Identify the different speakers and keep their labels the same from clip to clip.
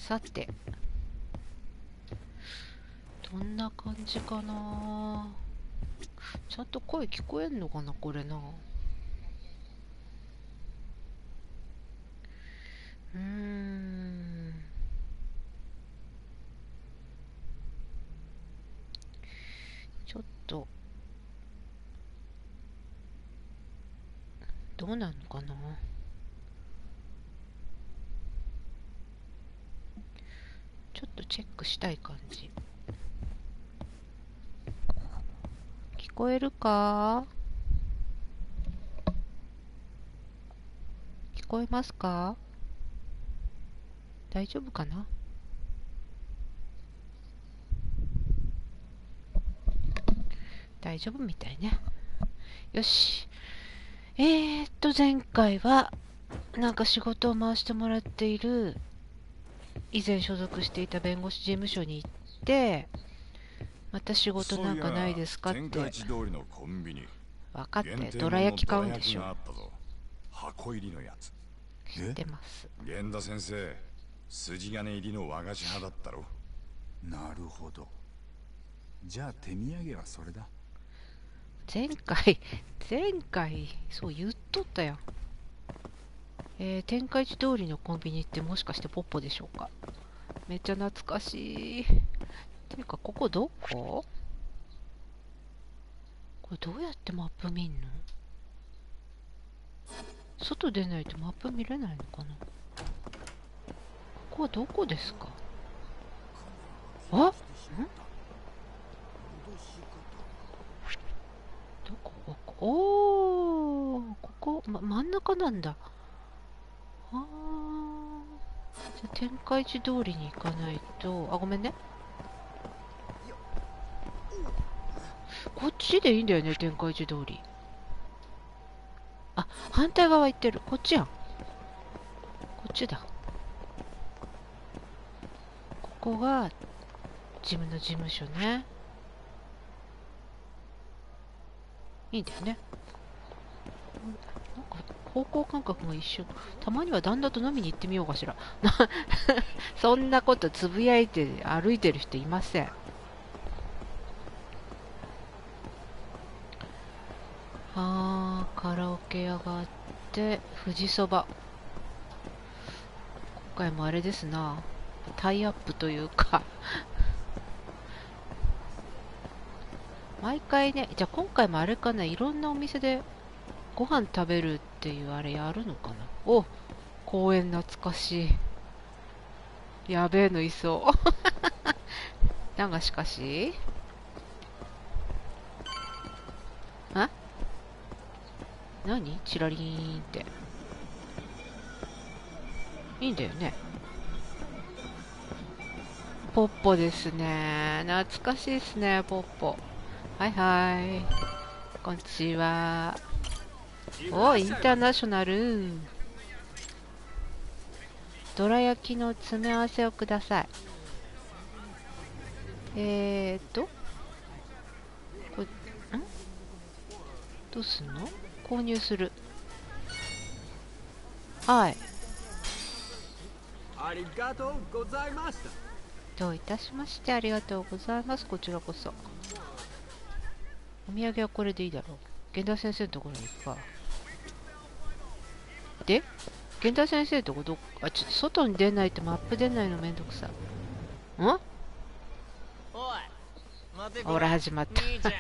Speaker 1: さて、どんな感じかな。ちゃんと声聞こえんのかな、これな。うーん。ちょっと、どうなんのかな。ちょっとチェックしたい感じ。聞こえるか？聞こえますか？大丈夫かな？大丈夫みたいね。よし。前回は、なんか仕事を回してもらっている、以前所属していた弁護士事務所に行って、また仕事なんかないですかって。
Speaker 2: 天下一通りのコンビニ。
Speaker 1: 分かって、どら焼き買うんでしょ。
Speaker 2: 箱入りのやつ。
Speaker 1: 知ってます。
Speaker 2: 源田先生、筋金入りの和菓子派だったろ。
Speaker 3: なるほど。じゃあ手土産はそれだ。
Speaker 1: 前回、そう言っとったよ。天下一通りのコンビニってもしかしてポッポでしょうか。めっちゃ懐かしい。ていうか、ここどこ？これどうやってマップ見んの？外出ないとマップ見れないのかな。ここはどこですか？あ？どこ？おー、ここ、真ん中なんだ。あー。じゃあ天下一通りに行かないと、あ、ごめんね。こっちでいいんだよね、天下一通り。あ、反対側行ってる。こっちやん。こっちだ。ここが、自分の事務所ね。いいんだよね。なんか、方向感覚が一緒。たまには旦那と飲みに行ってみようかしら。そんなことつぶやいて歩いてる人いません。カラオケ屋があって、富士そば。今回もあれですな。タイアップというか毎回ね、じゃあ今回もあれかな、いろんなお店でご飯食べるっていうあれやるのかな。お、公園懐かしい。やべえのいそう。だがしかし、あ、何チラリーンって。いいんだよね。ポッポですね。懐かしいですね、ポッポ。はいはい。こんにちは。お、インターナショナル。どら焼きの詰め合わせをください。これ、どうすんの？購入する。はい。
Speaker 4: ありがとうございました。
Speaker 1: どういたしまして。ありがとうございます。こちらこそ。お土産はこれでいいだろう。源田先生のところに行くか。で、源田先生のとこちょっと外に出ないとマップ出ないのめんどくさ。ん？
Speaker 4: おい、待てこ
Speaker 1: ほら始まった
Speaker 4: 兄ちゃ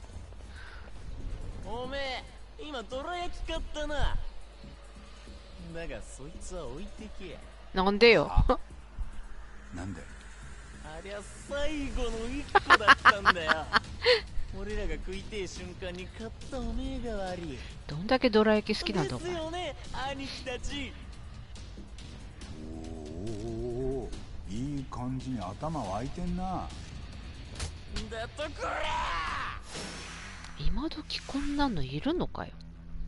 Speaker 4: ん。おめえ、今どら焼き買ったな。だがそいつは置いてけ。
Speaker 1: なんでよ。
Speaker 3: なんで？
Speaker 4: ありゃ最後の一個だったんだよ。俺らが食いてえ瞬間に買ったおめえが悪い。
Speaker 1: どんだけどら焼き好きなんだお前。
Speaker 4: ですよね、兄貴たち。
Speaker 3: おー、いい感じに頭湧いてんな。
Speaker 4: だとこら
Speaker 1: 今時こんなのいるのかよ。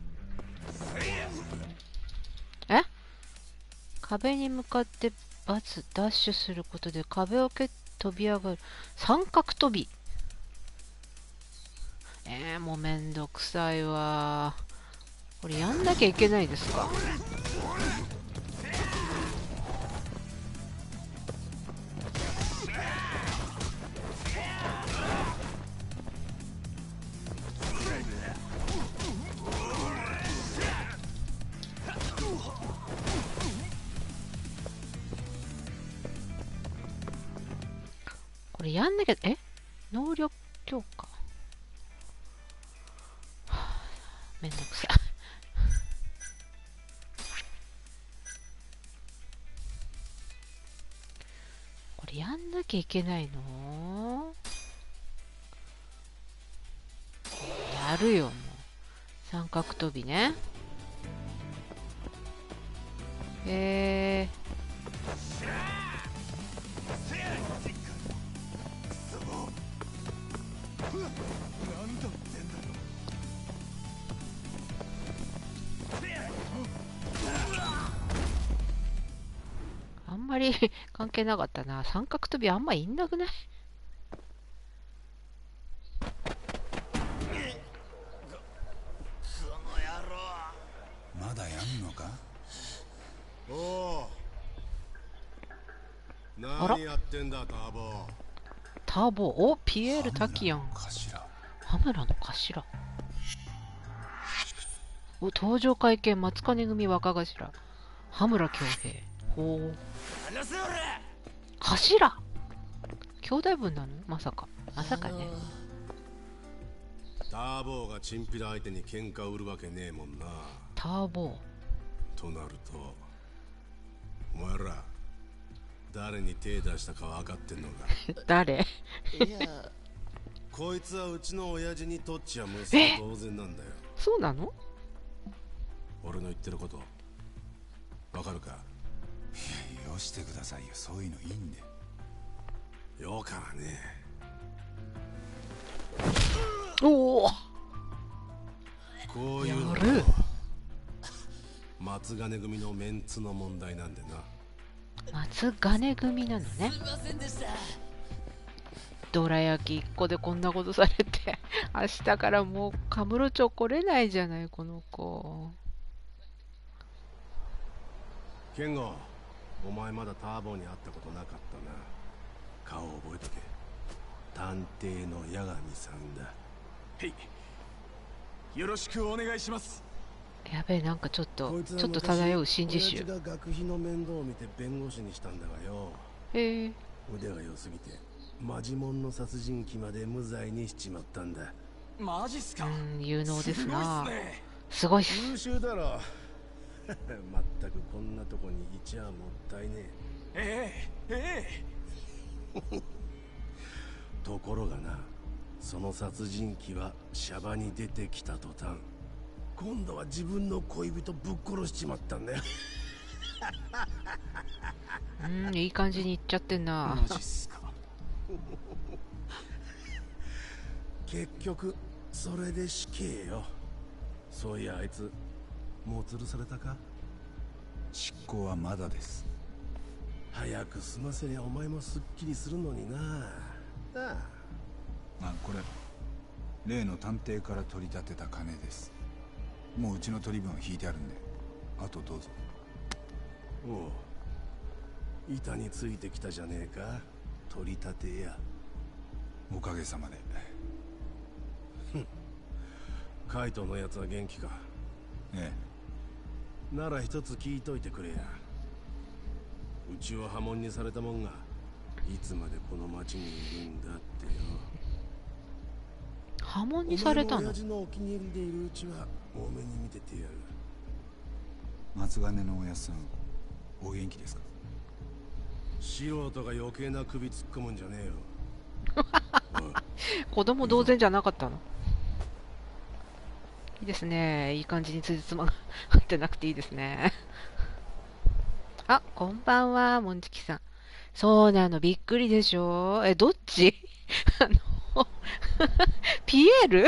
Speaker 1: え？壁に向かってダッシュすることで壁を蹴って飛び上がる三角飛び。もうめんどくさいわ。これやんなきゃいけないですか？ これやんなきゃ、能力強化。はあ、めんどくさい。これやんなきゃいけないの？やるよ、もう。三角跳びね。あんまり関係なかったな。三角跳びあんまいんなくない？
Speaker 3: まだやんのか？
Speaker 5: おお、
Speaker 1: あら
Speaker 5: 何やってんだターボ。
Speaker 1: ターボ、お、ピエール滝やん。
Speaker 3: 頭。
Speaker 1: 羽村の頭。お、登場会見、松金組若頭。羽村恭平。ほう。
Speaker 4: 離せ俺。
Speaker 1: 頭兄弟分なの？まさか。まさかね。
Speaker 5: ターボがチンピラ相手に喧嘩売るわけねえもんな。
Speaker 1: ターボ。
Speaker 5: となるとお前ら誰に手出したか分かってんのか？
Speaker 1: 誰？
Speaker 4: いや、
Speaker 5: こいつはうちの親父にとっちゃ息子当然なんだよ。
Speaker 1: そうなの？
Speaker 5: 俺の言ってること分かるか？
Speaker 3: いや、よしてくださいよ。そういうのいいんで。
Speaker 5: よからね。
Speaker 1: おお。
Speaker 5: こういうの
Speaker 1: やる。
Speaker 5: 松金組のメンツの問題なんでな。
Speaker 1: 松金組なのね。
Speaker 4: すいませんでした。
Speaker 1: どら焼き1個でこんなことされて明日からもうカムロ町来れないじゃないこの子。
Speaker 5: ケンゴ、お前まだターボに会ったことなかったな。顔覚えとけ。探偵の八神さんだ。
Speaker 3: はい、よろしくお願いします。
Speaker 1: やべえ、なんかちょっと
Speaker 5: こいつは
Speaker 1: 漂う新自習。
Speaker 5: 親父が学費の面倒を見て弁護士にしたんだがよ。
Speaker 1: へえ。
Speaker 5: 腕が良すぎてマジモンの殺人鬼まで無罪にしちまったんだ。
Speaker 3: マジっすか？
Speaker 1: 有能ですな。
Speaker 3: すごいっすね。
Speaker 1: すごいっす。
Speaker 5: 優秀だろ。まったくこんなとこにいちゃもったいねえ。ところがな、その殺人鬼はシャバに出てきた途端、今度は自分の恋人ぶっ殺しちまったんだよ。
Speaker 1: いい感じにいっちゃってんな。
Speaker 3: マジっすか？
Speaker 5: 結局それで死刑よ。そういやあいつもう吊るされたか？
Speaker 3: 執行はまだです。
Speaker 5: 早く済ませりゃお前もすっきりするのにな。
Speaker 3: これ例の探偵から取り立てた金です。もううちの取り分は引いてあるんで、あとどうぞ。
Speaker 5: おう、板についてきたじゃねえか、取り立てや。
Speaker 3: おかげさまで。
Speaker 5: カイトのやつは元気か？
Speaker 3: え
Speaker 5: なら一つ聞いといてくれや。うちを破門にされたもんがいつまでこの町にいるんだってよ。
Speaker 1: 破門にされたの？
Speaker 5: お前の親父のお気に入りでいるうちは多めに見ててやる。
Speaker 3: 松金のおやっさん、お元気ですか？
Speaker 5: 素人が余計な首突っ込むんじゃねえよ。
Speaker 1: 子供同然じゃなかったの？いいですね。いい感じに辻褄が合ってなくていいですね。あ、こんばんは、もんちきさん。そうなの、びっくりでしょ？どっち？ピエール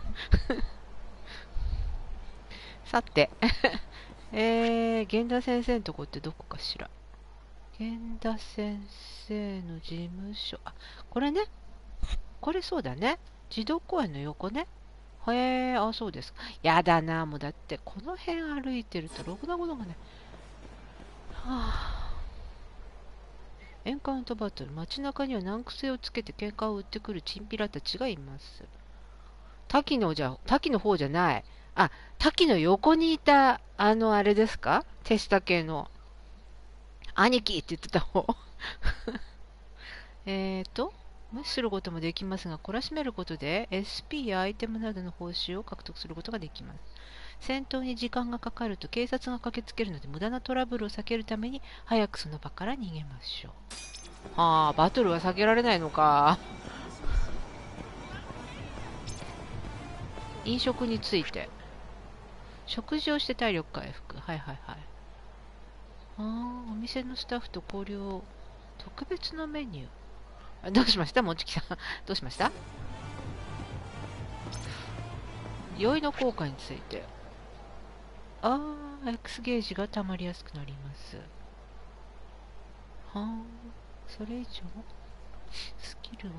Speaker 1: さて、源田先生のとこってどこかしら。源田先生の事務所。あ、これね。これそうだね。児童公園の横ね。へえ、あ、そうですか。やだな、もうだって、この辺歩いてるとろくなことがね。はあ、エンカウントバトル。街中には難癖をつけて喧嘩を売ってくるチンピラたちがいます。滝の方じゃない。あ、滝の横にいた、あれですか？手下系の。兄貴って言ってた方。 無視することもできますが、懲らしめることで SP やアイテムなどの報酬を獲得することができます。戦闘に時間がかかると警察が駆けつけるので、無駄なトラブルを避けるために早くその場から逃げましょう。ああ、バトルは避けられないのか。飲食について。食事をして体力回復。はいはいはい。ああ、お店のスタッフと交流を。特別なメニュー。どうしましたもちきさん。どうしました？酔いの効果について。ああ、X ゲージが溜まりやすくなります。はあ、それ以上、スキルを。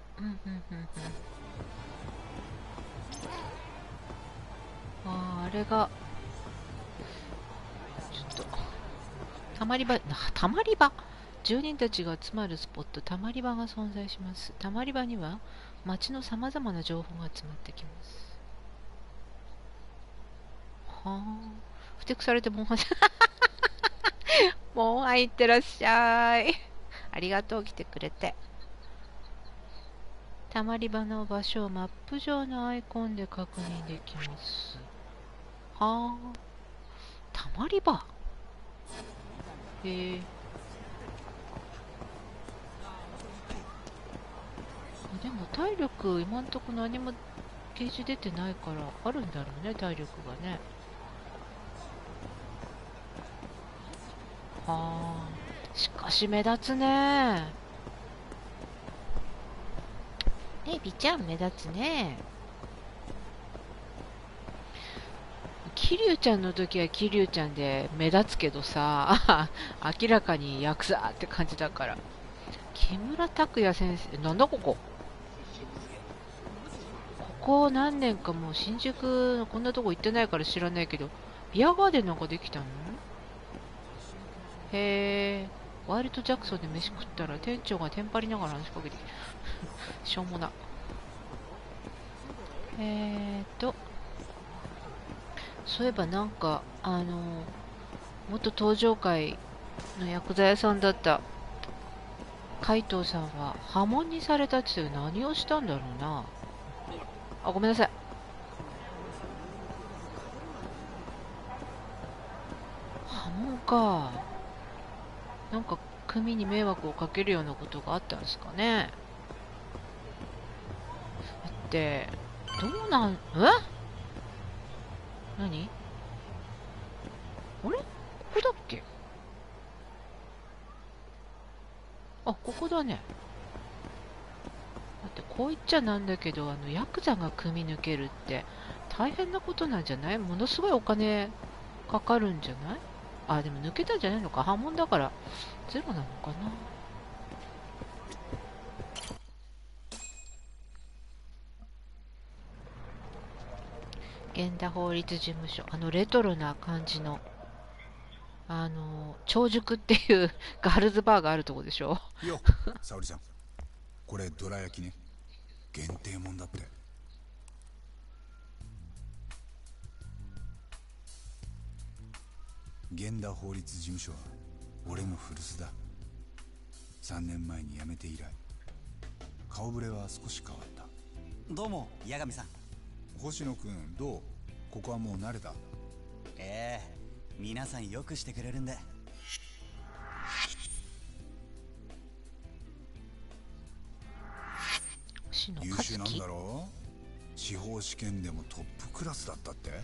Speaker 1: ああ、あれが、ちょっと、たまり場、住人たちが集まるスポット、たまり場が存在します。たまり場には、街のさまざまな情報が集まってきます。はあ、ふてくされてもんはもう入ってらっしゃい。ありがとう、来てくれて。たまり場の場所をマップ上のアイコンで確認できます。はあ、たまり場。へえ。でも体力今んとこ何もゲージ出てないからあるんだろうね、体力がね。はあ、しかし目立つね。ね、ビちゃん目立つね。桐生ちゃんの時は桐生ちゃんで目立つけどさ、明らかにヤクザって感じだから。木村拓哉先生、なんだここ。ここ何年かもう新宿のこんなとこ行ってないから知らないけど、ビアガーデンなんかできたの？へえ、ワイルドジャクソンで飯食ったら店長がテンパりながら話しかけてしょうもな。そういえばなんか元登場会の薬剤屋さんだった海藤さんは破門にされたって何をしたんだろうな。あ、ごめんなさい。破門か。なんか組に迷惑をかけるようなことがあったんですかね。だってどうなん、何あれ、ここだっけ。あ、ここだね。だってこう言っちゃなんだけど、ヤクザが組抜けるって大変なことなんじゃない？ものすごいお金かかるんじゃない？あ、でも抜けたんじゃないのか。破門だからゼロなのかな。源田法律事務所、レトロな感じの長熟っていうガールズバーがあるとこでしょ。
Speaker 3: よ、沙織ちゃん、これどら焼きね。限定もんだって。源田法律事務所は俺の古巣だ。3年前に辞めて以来顔ぶれは少し変わった。
Speaker 6: どうも八神さん。
Speaker 3: 星野君どう？ここはもう慣れた？
Speaker 6: ええ、皆さんよくしてくれるんで。
Speaker 3: 優秀なんだろう？司法試験でもトップクラスだったって。な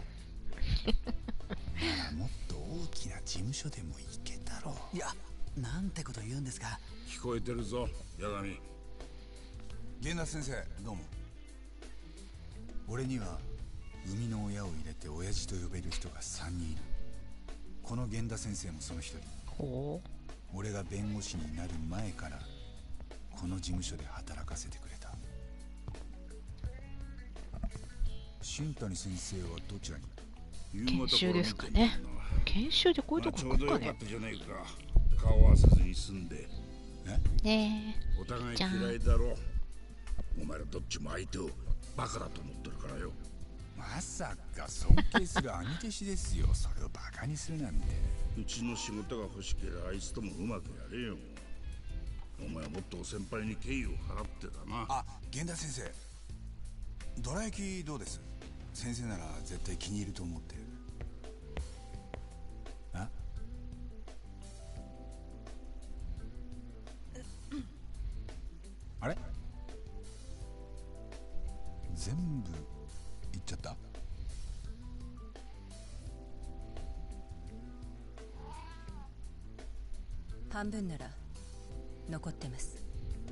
Speaker 3: らもっと大きな事務所でも行けたろう。
Speaker 6: いや、なんてこと言うんですか。
Speaker 5: 聞こえてるぞ八神。
Speaker 3: 源田先生どうも。俺には生みの親を入れて親父と呼べる人が3人いる。この源田先生もその一人。
Speaker 1: ほう。
Speaker 3: 俺が弁護士になる前からこの事務所で働かせてくれた。新谷先生はどちらに？
Speaker 1: 研修ですかね。研修でこういうとこ来るかね。
Speaker 5: じゃないか。顔合わせずに済んで。
Speaker 1: ねえ。
Speaker 5: お互い嫌いだろ。お前らどっちも相手をバカだと思ってるからよ。
Speaker 3: まさか尊敬する兄弟子ですよ。それをバカにするなんて。
Speaker 5: うちの仕事が欲しければあいつともうまくやれよ。 お前はもっと先輩に敬意を払ってだな。
Speaker 3: あ、源田先生、どら焼きどうです？先生なら絶対気に入ると思ってる。あれ、全部いっちゃった？
Speaker 7: 半分なら残ってます。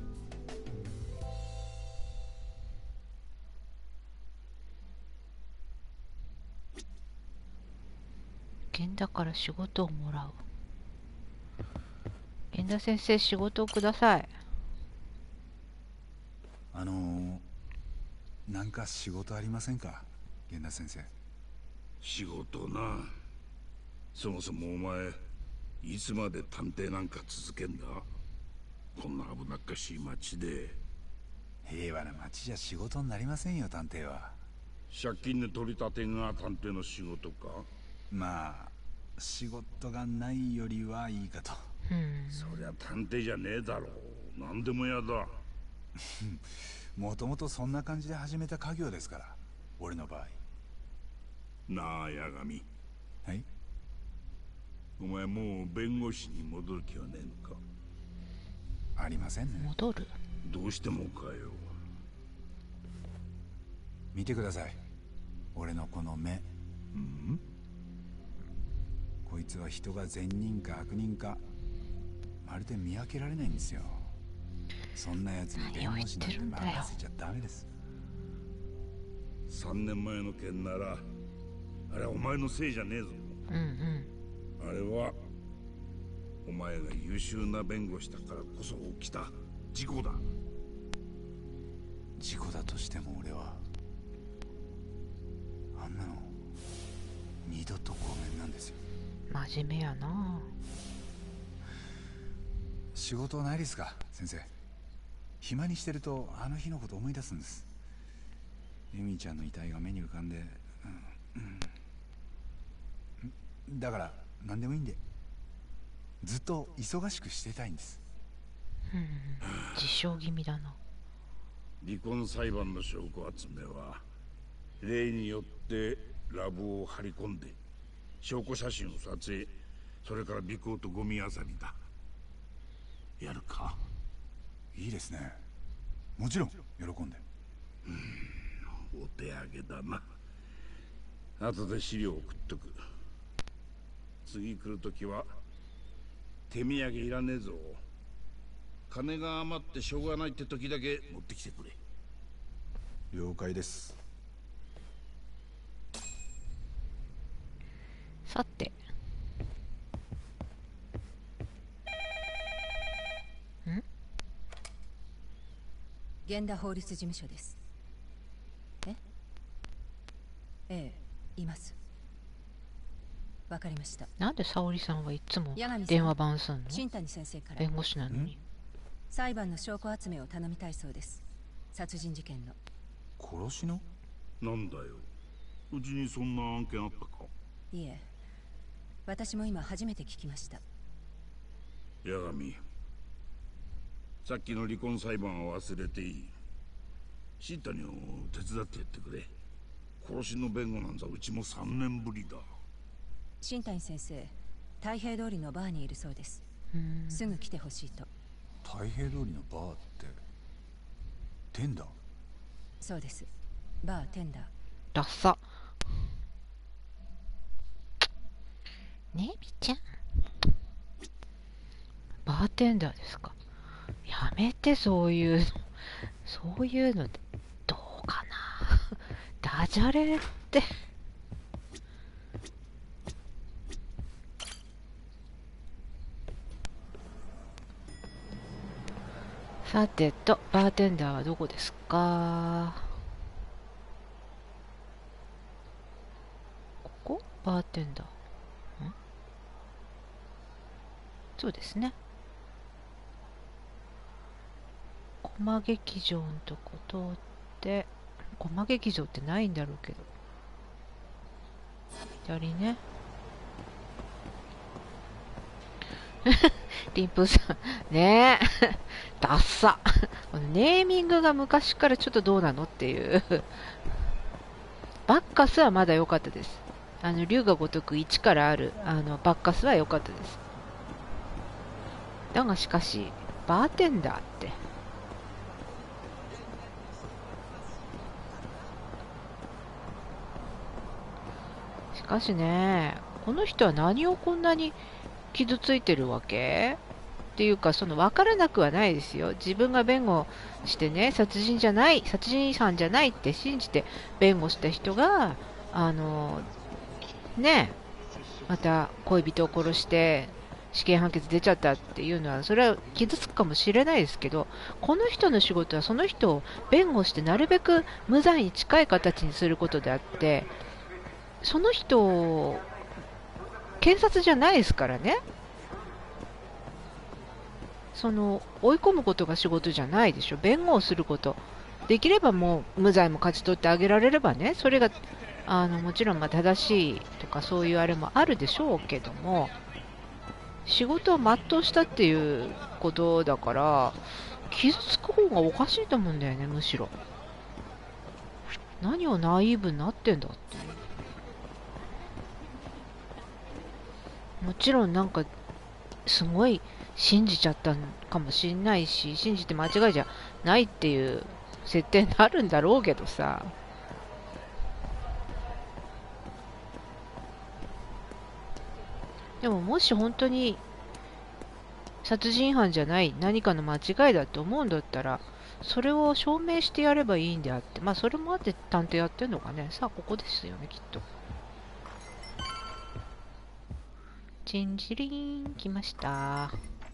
Speaker 1: 源田から仕事をもらう。源田先生、仕事をください。
Speaker 3: なんか仕事ありませんか、源田先生。
Speaker 5: 仕事な。そもそもお前いつまで探偵なんか続けんだ？こんな危なっかしい町で。
Speaker 3: 平和な町じゃ仕事になりませんよ、探偵は。
Speaker 5: 借金で取り立てが探偵の仕事か？
Speaker 3: まあ仕事がないよりはいいかと。
Speaker 5: そりゃ探偵じゃねえだろう。何でもやだ。
Speaker 3: もともとそんな感じで始めた家業ですから、俺の場合。
Speaker 5: なあ八神。
Speaker 3: はい。
Speaker 5: お前もう弁護士に戻る気はねえのか？
Speaker 3: ありませんね。
Speaker 1: 戻る？
Speaker 5: どうしてもかよ。
Speaker 3: 見てください、俺のこの目。こいつは人が善人か悪人かまるで見分けられないんですよ。そんなやつに弁護士なんて任せちゃダメです。
Speaker 5: 3年前の件ならあれはお前のせいじゃねえぞ。あれはお前が優秀な弁護士だからこそ起きた事故だ。
Speaker 3: 事故だとしても俺はあんなの二度とごめんなんですよ。
Speaker 1: 真面目やな。
Speaker 3: 仕事ないですか先生？暇にしてるとあの日のこと思い出すんです。エミちゃんの遺体が目に浮かんで、だから何でもいいんで、ずっと忙しくしてたいんです。
Speaker 1: 自傷気味だな。
Speaker 5: 離婚裁判の証拠集めは例によってラブを張り込んで証拠写真を撮影、それから尾行とゴミ漁りだ。やるか？
Speaker 3: いいですね、もちろん喜んで。
Speaker 5: お手上げだな。後で資料送っとく。次来るときは手土産いらねえぞ。金が余ってしょうがないって時だけ持ってきてくれ。
Speaker 3: 了解です。
Speaker 1: さて、
Speaker 7: 源田法律事務所です。ええ、います。わかりました。
Speaker 1: なんで沙織さんはいつも
Speaker 7: 八神さん、
Speaker 1: 電話番すんの？
Speaker 7: 新谷先生から
Speaker 1: 弁護士なのに。
Speaker 7: 裁判の証拠集めを頼みたいそうです。殺人事件の。
Speaker 3: 殺しの？
Speaker 5: なんだよ、うちにそんな案件あったか？
Speaker 7: いえ、私も今初めて聞きました。
Speaker 5: 八神、さっきの離婚裁判は忘れていい。新谷を手伝ってやってくれ。殺しの弁護なんざうちも3年ぶりだ。
Speaker 7: 新谷先生、太平通りのバーにいるそうです。すぐ来てほしいと。
Speaker 3: 太平通りのバーってテンダー？
Speaker 7: そうです、バーテンダー。
Speaker 1: ダッサ。ねえみちゃん、バーテンダーですか？やめて、そういうの。そういうのでどうかな。ダジャレって。さてと、バーテンダーはどこですか？ここ？バーテンダー。そうですね。駒劇場のとこ通って、駒劇場ってないんだろうけど。左ね。リンプーさん、 ねえ。ダッサ。ネーミングが昔からちょっとどうなのっていう。バッカスはまだ良かったです。竜が如く1からある、バッカスは良かったです。だがしかし、バーテンダーって。しかしね、この人は何をこんなに傷ついてるわけっていうか、分からなくはないですよ。自分が弁護してね、殺人犯じゃないって信じて弁護した人が、ね、また恋人を殺して死刑判決出ちゃったっていうのは、それは傷つくかもしれないですけど、この人の仕事はその人を弁護してなるべく無罪に近い形にすることであって、その人を検察じゃないですからね。追い込むことが仕事じゃないでしょ。弁護をすること。できればもう無罪も勝ち取ってあげられればね、それがもちろん正しいとかそういうあれもあるでしょうけども、仕事を全うしたっていうことだから、傷つく方がおかしいと思うんだよね、むしろ。何をナイーブになってんだっていう。もちろんなんかすごい信じちゃったかもしんないし、信じて間違いじゃないっていう設定になるんだろうけどさ。でももし本当に殺人犯じゃない何かの間違いだと思うんだったら、それを証明してやればいいんであって、まあそれもあって探偵やってんのかね。さあここですよね、きっと。チンジリーン来ました。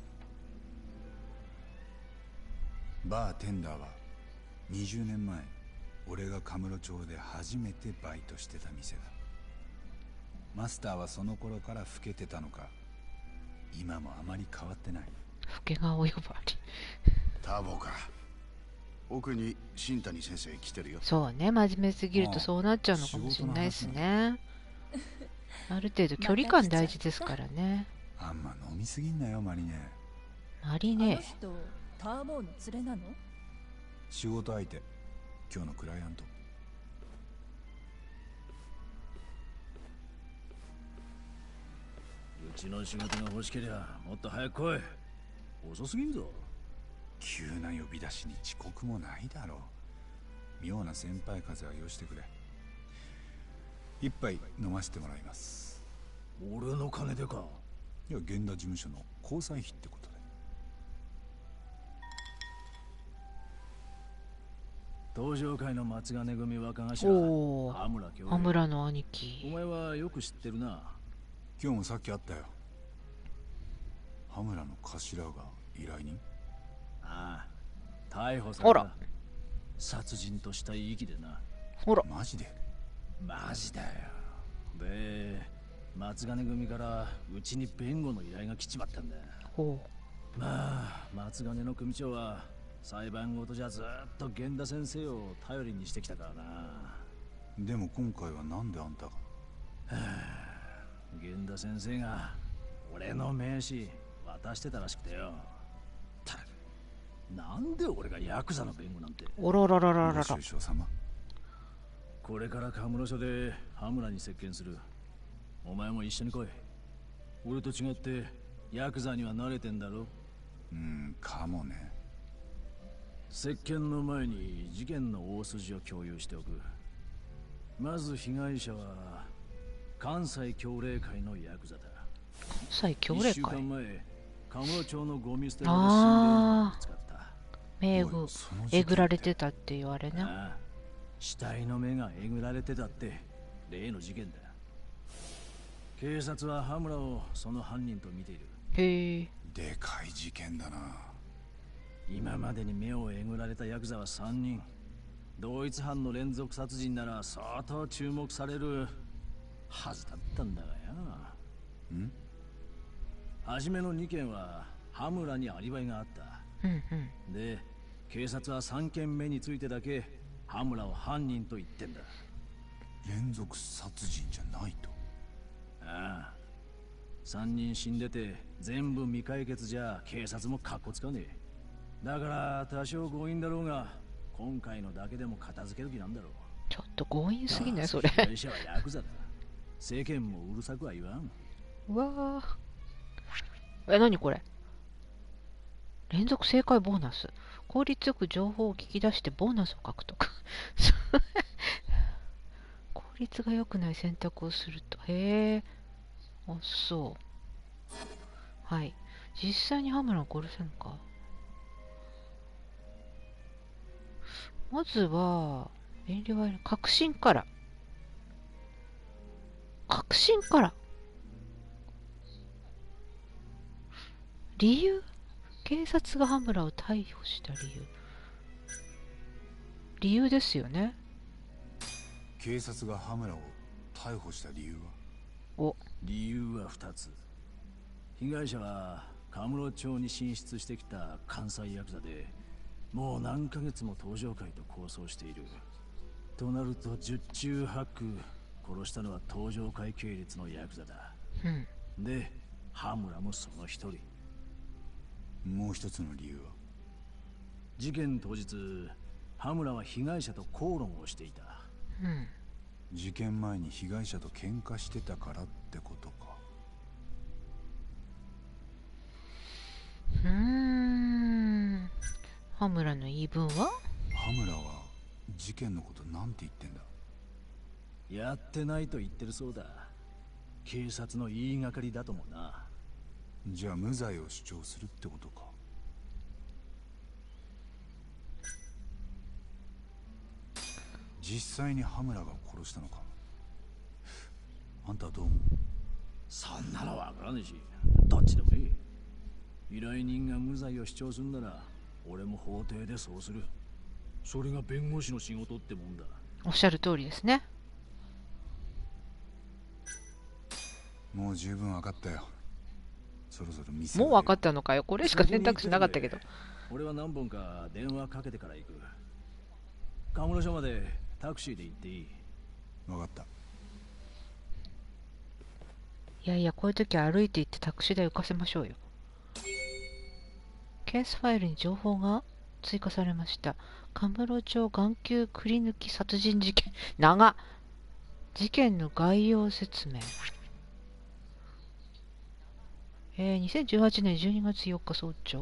Speaker 3: バーテンダーは20年前俺がカムロ町で初めてバイトしてた店だ。マスターはその頃から老けてたのか、今もあまり変わってない。
Speaker 1: 老け顔呼ばわり。
Speaker 8: ターボか。奥に新谷先生来てるよ。
Speaker 1: そうね、真面目すぎるとそうなっちゃうのかもしれないですね。ある程度距離感大事ですからね。
Speaker 3: あんま飲みすぎんなよ、マリネ。
Speaker 1: マリネ。
Speaker 7: あの人ターボーの連れなの？
Speaker 3: 仕事相手、今日のクライアント。
Speaker 5: うちの仕事が欲しけりゃもっと早く来い。遅すぎるぞ。
Speaker 3: 急な呼び出しに遅刻もないだろう。妙な先輩風はよしてくれ。一杯飲ませてもらいます。
Speaker 5: 俺の金でか？
Speaker 3: いや、源田事務所の交際費ってことで。
Speaker 5: 東上会の松金組若頭、羽村教
Speaker 1: 羽村の兄貴。
Speaker 5: お前はよく知ってるな。
Speaker 3: 今日もさっき会ったよ。羽村の頭が依頼人？
Speaker 5: ああ、逮捕された。殺人としたい息でな。
Speaker 1: ほら、
Speaker 3: マジで？
Speaker 5: マジだよ。で、松金組からうちに弁護の依頼が来ちまったんだ。
Speaker 1: ほ
Speaker 5: う。まあ、松金の組長は裁判ごとじゃずっと源田先生を頼りにしてきたからな。
Speaker 3: でも今回はなんであんたが？
Speaker 5: 源田先生が俺の名刺渡してたらしくてよ。なんで俺がヤクザの弁護なんて。
Speaker 1: おらららららら。
Speaker 3: 首相様。
Speaker 5: これからカムロ署で羽村に接見する。お前も一緒に来い。俺と違ってヤクザには慣れてんだろ。
Speaker 3: かもね。
Speaker 5: 接見の前に事件の大筋を共有しておく。まず被害者は関西協霊会のヤクザだ。
Speaker 1: 関西協霊会？1
Speaker 5: 週間前、カムロ町のゴミ捨て場で死んでいるのが見つかった。
Speaker 1: 目がえぐられてたって言われね。
Speaker 5: ああ、死体の目がえぐられてたって例の事件だ。警察は羽村をその犯人と見ている。
Speaker 1: へえ。
Speaker 3: でかい事件だな。
Speaker 5: 今までに目をえぐられたヤクザは3人。同一犯の連続殺人なら相当注目されるはずだったんだがや。初めの2件は羽村にアリバイがあった。で、警察は3件目についてだけ羽村を犯人と言ってんだ。
Speaker 3: 連続殺人じゃないと？
Speaker 5: ああ、
Speaker 9: 3人死んでて全部未解決じゃ警察もカッコつかねえ。だから多少強引だろうが今回のだけでも片付ける気なんだろう。
Speaker 1: ちょっと強引すぎないそれ。
Speaker 9: 被害者はヤクザだ。世間もうるさくは言わん。
Speaker 1: うわー。何これ。連続正解ボーナス。効率よく情報を聞き出してボーナスを獲得。効率が良くない選択をすると。へえ。あ、そう。はい。実際にハムラを殺せるのか。まずは、遠慮は確信から。確信から。理由？警察がハムラを逮捕した理由。理由ですよね。
Speaker 3: 警察がハムラを逮捕した理由は？
Speaker 9: 理由は2つ。被害者はカムロ町に進出してきた関西ヤクザで、もう何ヶ月も東上会と抗争している。となると十中八九殺したのは東上会系列のヤクザだ。で、ハムラもその一人。
Speaker 3: もう一つの理由は？
Speaker 9: 事件当日、ハムラは被害者と口論をしていた。
Speaker 3: 事件前に被害者と喧嘩してたからってことか。
Speaker 1: ハムラの言い分は？
Speaker 3: ハムラは事件のことなんて言ってんだ？
Speaker 9: やってないと言ってるそうだ。警察の言いがかりだともな。
Speaker 3: じゃあ無罪を主張するってことか。実際にハムラが殺したのか。あんたはどう思う？
Speaker 9: そんなのわからねえし、どっちでもいい。依頼人が無罪を主張するなら俺も法廷でそうする。それが弁護士の仕事ってもんだ。
Speaker 1: おっしゃる通りですね。
Speaker 3: もう十分分かったよ。そろそろ店
Speaker 1: もう分かったのかよ。これしか選択肢なかったけど。
Speaker 9: 俺は何本か電話かけてから行く。カムロ署までタクシーで行っていい？
Speaker 3: 分かった。
Speaker 1: いやいや、こういう時は歩いて行ってタクシー代浮かせましょうよ。ケースファイルに情報が追加されました。カムロ町眼球くり抜き殺人事件。長っ。事件の概要説明。2018年12月4日早朝。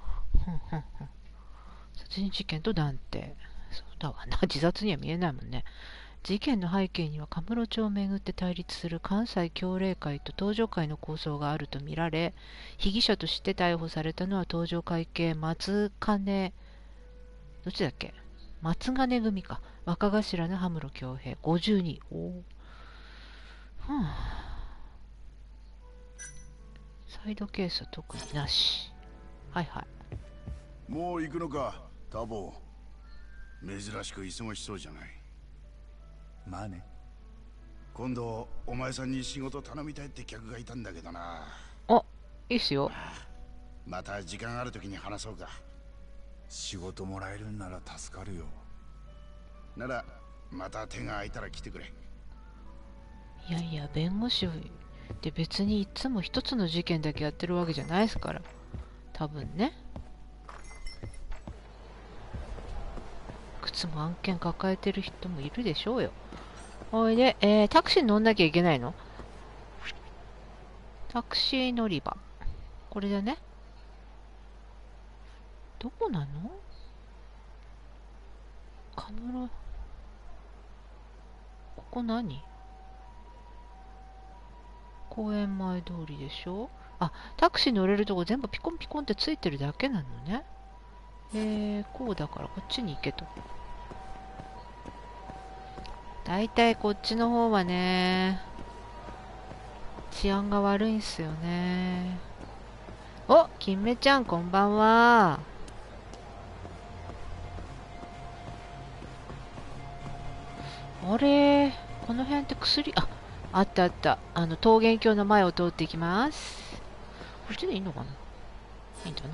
Speaker 1: 殺人事件と断定。そうだわな。自殺には見えないもんね。事件の背景にはカムロ町をめぐって対立する関西教霊会と東上会の抗争があるとみられ、被疑者として逮捕されたのは東上会系松金、どっちだっけ？松金組か。若頭の羽室恭平52。サイドケースは特になし。はいはい。
Speaker 8: もう行くのか、タボ。珍しく忙しそうじゃない。
Speaker 3: まあね。
Speaker 8: 今度お前さんに仕事頼みたいって客がいたんだけどな。
Speaker 1: あ、いいっすよ。
Speaker 8: また時間ある時に話そうか。
Speaker 3: 仕事もらえるんなら助かるよ。
Speaker 8: ならまた手が空いたら来てくれ。
Speaker 1: いやいや、弁護士って別にいつも一つの事件だけやってるわけじゃないですから。多分ね。いくつも案件抱えてる人もいるでしょうよ。おいで、タクシーに乗んなきゃいけないの？タクシー乗り場。これだね。どこなの？カムロ。ここ何？公園前通りでしょ。あ、タクシー乗れるとこ全部ピコンピコンってついてるだけなのね。こうだからこっちに行けと。だいたいこっちの方はね、治安が悪いんすよね。お、金目ちゃんこんばんは。あれ、この辺って薬、あったあった。桃源郷の前を通っていきます。こっちでいいのかな？いいんだな。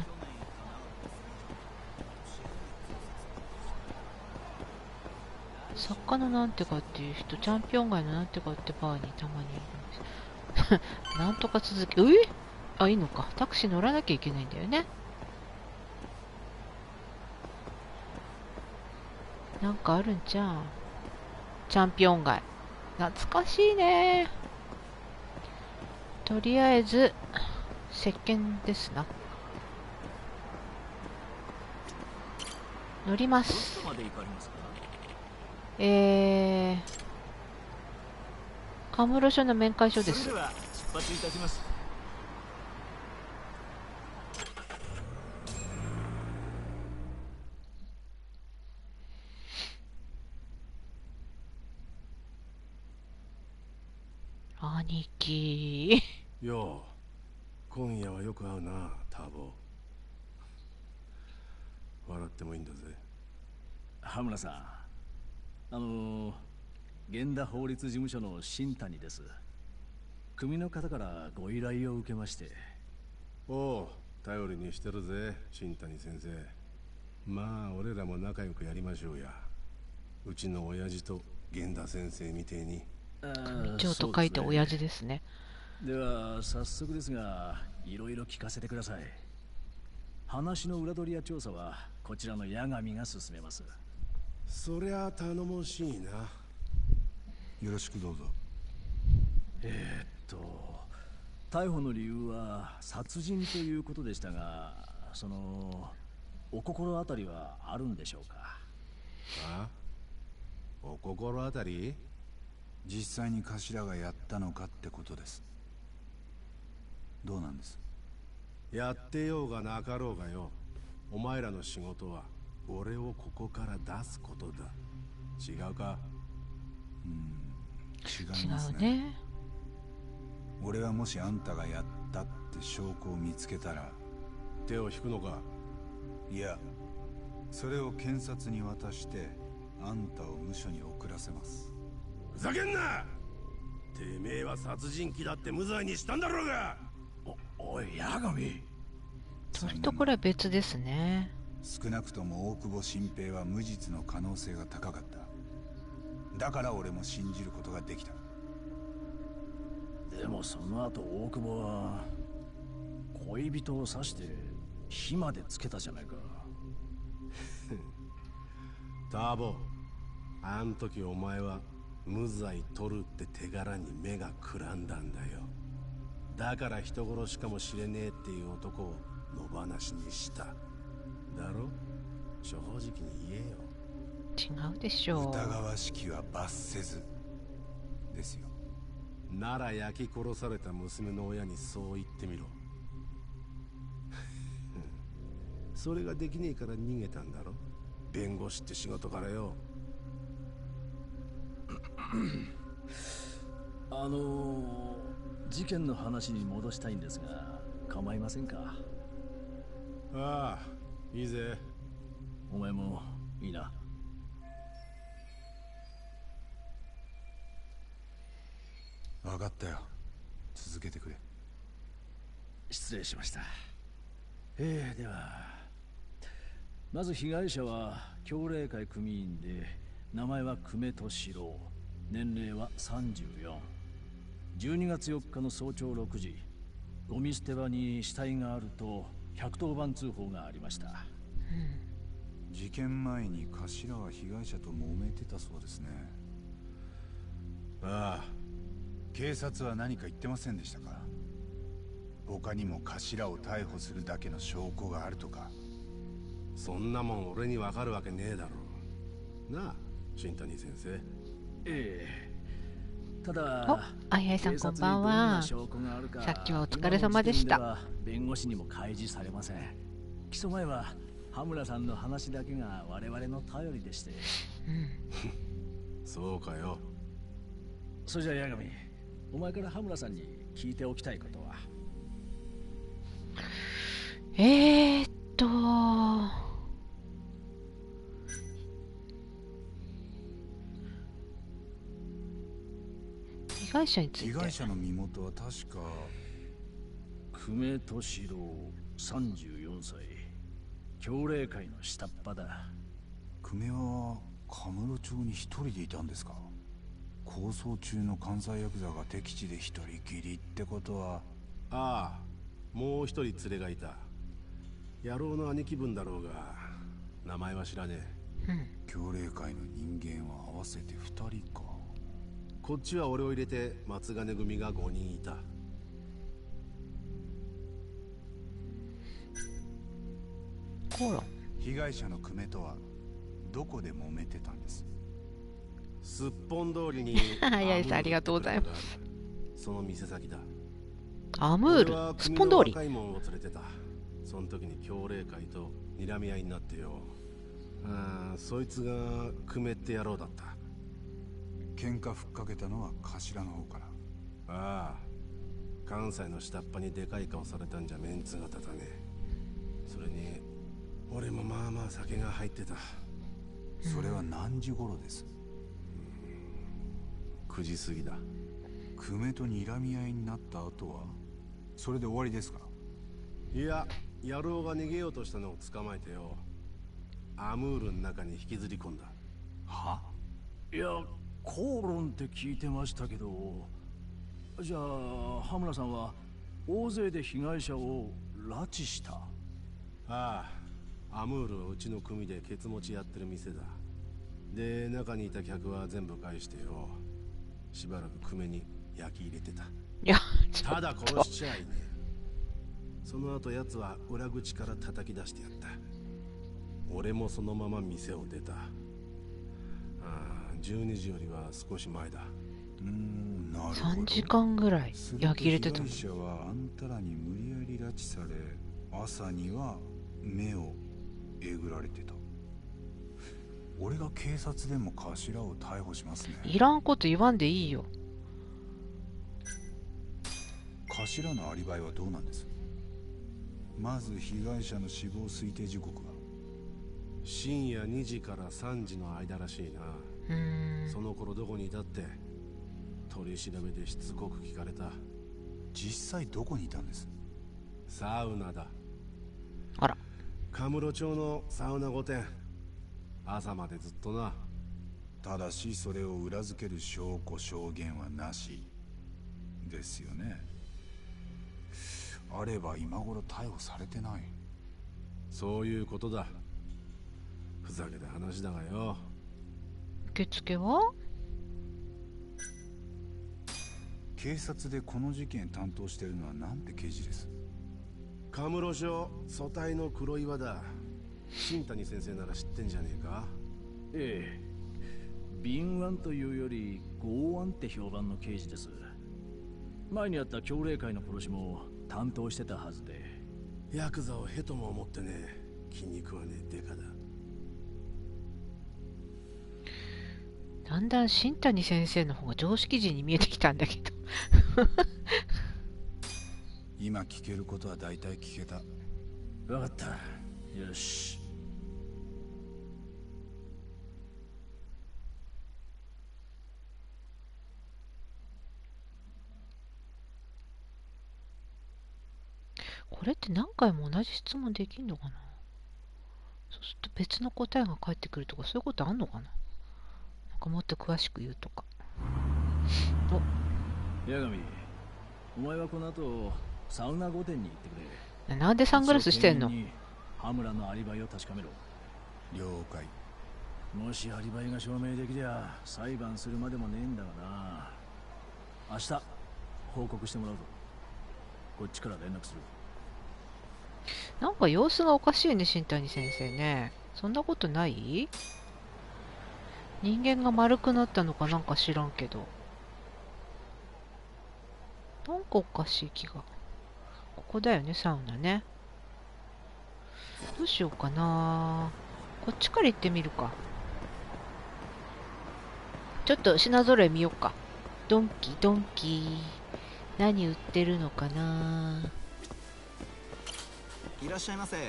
Speaker 1: 作家のなんてかっていう人、チャンピオン街のなんてかってバーにたまにいるんです。 なんとか続き、あ、いいのか。タクシー乗らなきゃいけないんだよね。なんかあるんじゃん。チャンピオン街。懐かしいね。とりあえず、石鹸ですな。乗ります。カムロ署の面会所です。
Speaker 4: それでは出発いたします。
Speaker 1: 兄貴。
Speaker 10: よう、今夜はよく会うな、ターボ。笑ってもいいんだぜ。
Speaker 9: 羽村さん、源田法律事務所の新谷です。組の方からご依頼を受けまして。
Speaker 10: おう、頼りにしてるぜ、新谷先生。まあ、俺らも仲良くやりましょうや。うちの親父と源田先生みてえに。
Speaker 1: 組長と書いて親父ですね。
Speaker 9: では早速ですが、いろいろ聞かせてください。話の裏取りや調査はこちらの八神が進めます。
Speaker 10: そりゃ頼もしいな。
Speaker 3: よろしくどうぞ。
Speaker 9: 逮捕の理由は殺人ということでしたが、お心当たりはあるんでしょうか。
Speaker 10: あ？お心当たり？
Speaker 3: 実際に頭がやったのかってことです。どうなんです？
Speaker 10: やってようがなかろうがよ、お前らの仕事は俺をここから出すことだ。違うか？
Speaker 3: 違いますね。
Speaker 1: 違うね。
Speaker 3: 俺はもしあんたがやったって証拠を見つけたら
Speaker 10: 手を引くのか？
Speaker 3: いや、それを検察に渡してあんたを無所に送らせます。
Speaker 10: ふざけんな！てめえは殺人鬼だって無罪にしたんだろうが！
Speaker 9: おい、八神。
Speaker 1: それとこれは別ですね。
Speaker 3: 少なくとも大久保新平は無実の可能性が高かった。だから俺も信じることができた。
Speaker 9: でもその後大久保は恋人を刺して火までつけたじゃないか。
Speaker 10: ターボ、あん時お前は無罪取るって手柄に目がくらんだんだよ。だから人殺しかもしれねえっていう男を野放しにした。だろ？正直に言えよ。
Speaker 1: 違うでしょう。
Speaker 3: 疑わしきは罰せずですよ。
Speaker 10: なら焼き殺された娘の親にそう言ってみろ。それができねえから逃げたんだろ？弁護士って仕事からよ。
Speaker 9: 事件の話に戻したいんですが、構いませんか？
Speaker 10: ああ、いいぜ。
Speaker 9: お前もいいな。
Speaker 3: 分かったよ。続けてくれ。
Speaker 9: 失礼しました。ではまず被害者は協励会組員で、名前は久米俊郎、年齢は34。12月4日の早朝6時、ゴミ捨て場に死体があると110番通報がありました。
Speaker 3: 事件前に頭は被害者と揉めてたそうですね。ああ、警察は何か言ってませんでしたか？他にも頭を逮捕するだけの証拠があるとか。
Speaker 10: そんなもん俺にわかるわけねえだろう。なあ、新谷先生。
Speaker 9: ただ、
Speaker 1: あいあいさんこんばんは。さっきはお疲れ様でした。
Speaker 9: 弁護士にも開示されません。起訴前は羽村さんの話だけが我々の頼りでして。
Speaker 10: そうかよ。
Speaker 9: それじゃ八神、お前から羽村さんに聞いておきたいことは？
Speaker 1: 被害者について。
Speaker 3: 被害者の身元は確か
Speaker 9: 久米俊郎34歳、協励会の下っ端だ。
Speaker 3: 久米はカムロ町に一人でいたんですか？ 抗争中の関西ヤクザが敵地で一人きりってことは。
Speaker 10: ああ、もう一人連れがいた。野郎の兄貴分だろうが名前は知らね
Speaker 3: え。協励会の人間は合わせて2人か。
Speaker 10: こっちは俺を入れて松金組が5人いた。
Speaker 1: ほら、
Speaker 3: 被害者の久米とはどこで揉めてたんです？
Speaker 10: すっぽん通りに
Speaker 1: 早いさん、ありがとうございます。
Speaker 10: その店先だ。
Speaker 1: アムール、すっぽん通り。
Speaker 10: 若いもんを連れてた。その時に協励会と睨み合いになってよ。そいつが久米って野郎だった。
Speaker 3: 喧嘩ふっかけたのは頭の方から。
Speaker 10: ああ、関西の下っ端にでかい顔されたんじゃメンツが立たねえ。それに俺もまあまあ酒が入ってた。
Speaker 3: それは何時頃です？
Speaker 10: 9時過ぎだ。
Speaker 3: 久米と睨み合いになった後はそれで終わりですか？
Speaker 10: いや、野郎が逃げようとしたのを捕まえてよ、アムールの中に引きずり込んだ。
Speaker 3: は？
Speaker 9: いや、口論って聞いてましたけど、じゃあ羽村さんは大勢で被害者を拉致した？
Speaker 10: ああ、アムールはうちの組でケツ持ちやってる店だ。で、中にいた客は全部返してよ、しばらく久米に焼き入れてた。
Speaker 1: いや、
Speaker 10: ただ殺しちゃいねえ。その後奴は裏口から叩き出してやった。俺もそのまま店を出た。12時よりは少し前だ。
Speaker 3: なるほど。
Speaker 1: 3時間ぐらい焼き入れてたの。
Speaker 3: 被害者はあんたらに無理やり拉致され、朝には目をえぐられてた。俺が警察でも頭を逮捕しますね。
Speaker 1: いらんこと言わんでいいよ。
Speaker 3: 頭のアリバイはどうなんです？まず被害者の死亡推定時刻は
Speaker 10: 深夜2時から3時の間らしいな。その頃どこにいたって？取り調べでしつこく聞かれた。
Speaker 3: 実際どこにいたんです？
Speaker 10: サウナだ。
Speaker 1: あら、
Speaker 10: カムロ町のサウナ御殿。朝までずっとな。
Speaker 3: ただしそれを裏付ける証拠証言はなしですよね。あれば今頃逮捕されてない。
Speaker 10: そういうことだ。ふざけた話だがよ。
Speaker 1: 受付は？
Speaker 3: 警察でこの事件担当してるのはなんて刑事です？
Speaker 10: カムロ署組対の黒岩だ。新谷先生なら知ってんじゃねえか？
Speaker 9: ええ、敏腕というより剛腕って評判の刑事です。前にあった協励会の殺しも担当してたはずで。
Speaker 10: ヤクザをヘとも思ってね、気に食わねえデカだ。
Speaker 1: だんだん新谷先生の方が常識人に見えてきたんだけど
Speaker 3: 今聞けることは大体聞けた。
Speaker 9: 分かった。よし。
Speaker 1: これって何回も同じ質問できんのかな？そうすると別の答えが返ってくるとか、そういうことあんのかな？なんかもっと詳しく言うとか。
Speaker 9: お、八神、お前はこの後サウナ御殿に行ってくれ。
Speaker 1: なんでサングラスしてんの？
Speaker 9: 羽村のアリバイを確かめろ。
Speaker 3: 了解。
Speaker 9: もしアリバイが証明できりゃ裁判するまでもねえんだがな。明日報告してもらうぞ。こっちから連絡する。
Speaker 1: なんか様子がおかしいね、新谷先生ね。そんなことない？人間が丸くなったのかなんか知らんけど。なんかおかしい気が。ここだよね、サウナね。どうしようかな。こっちから行ってみるか。ちょっと品揃え見よっか。ドンキドンキ。何売ってるのかな。
Speaker 6: いらっしゃいませ。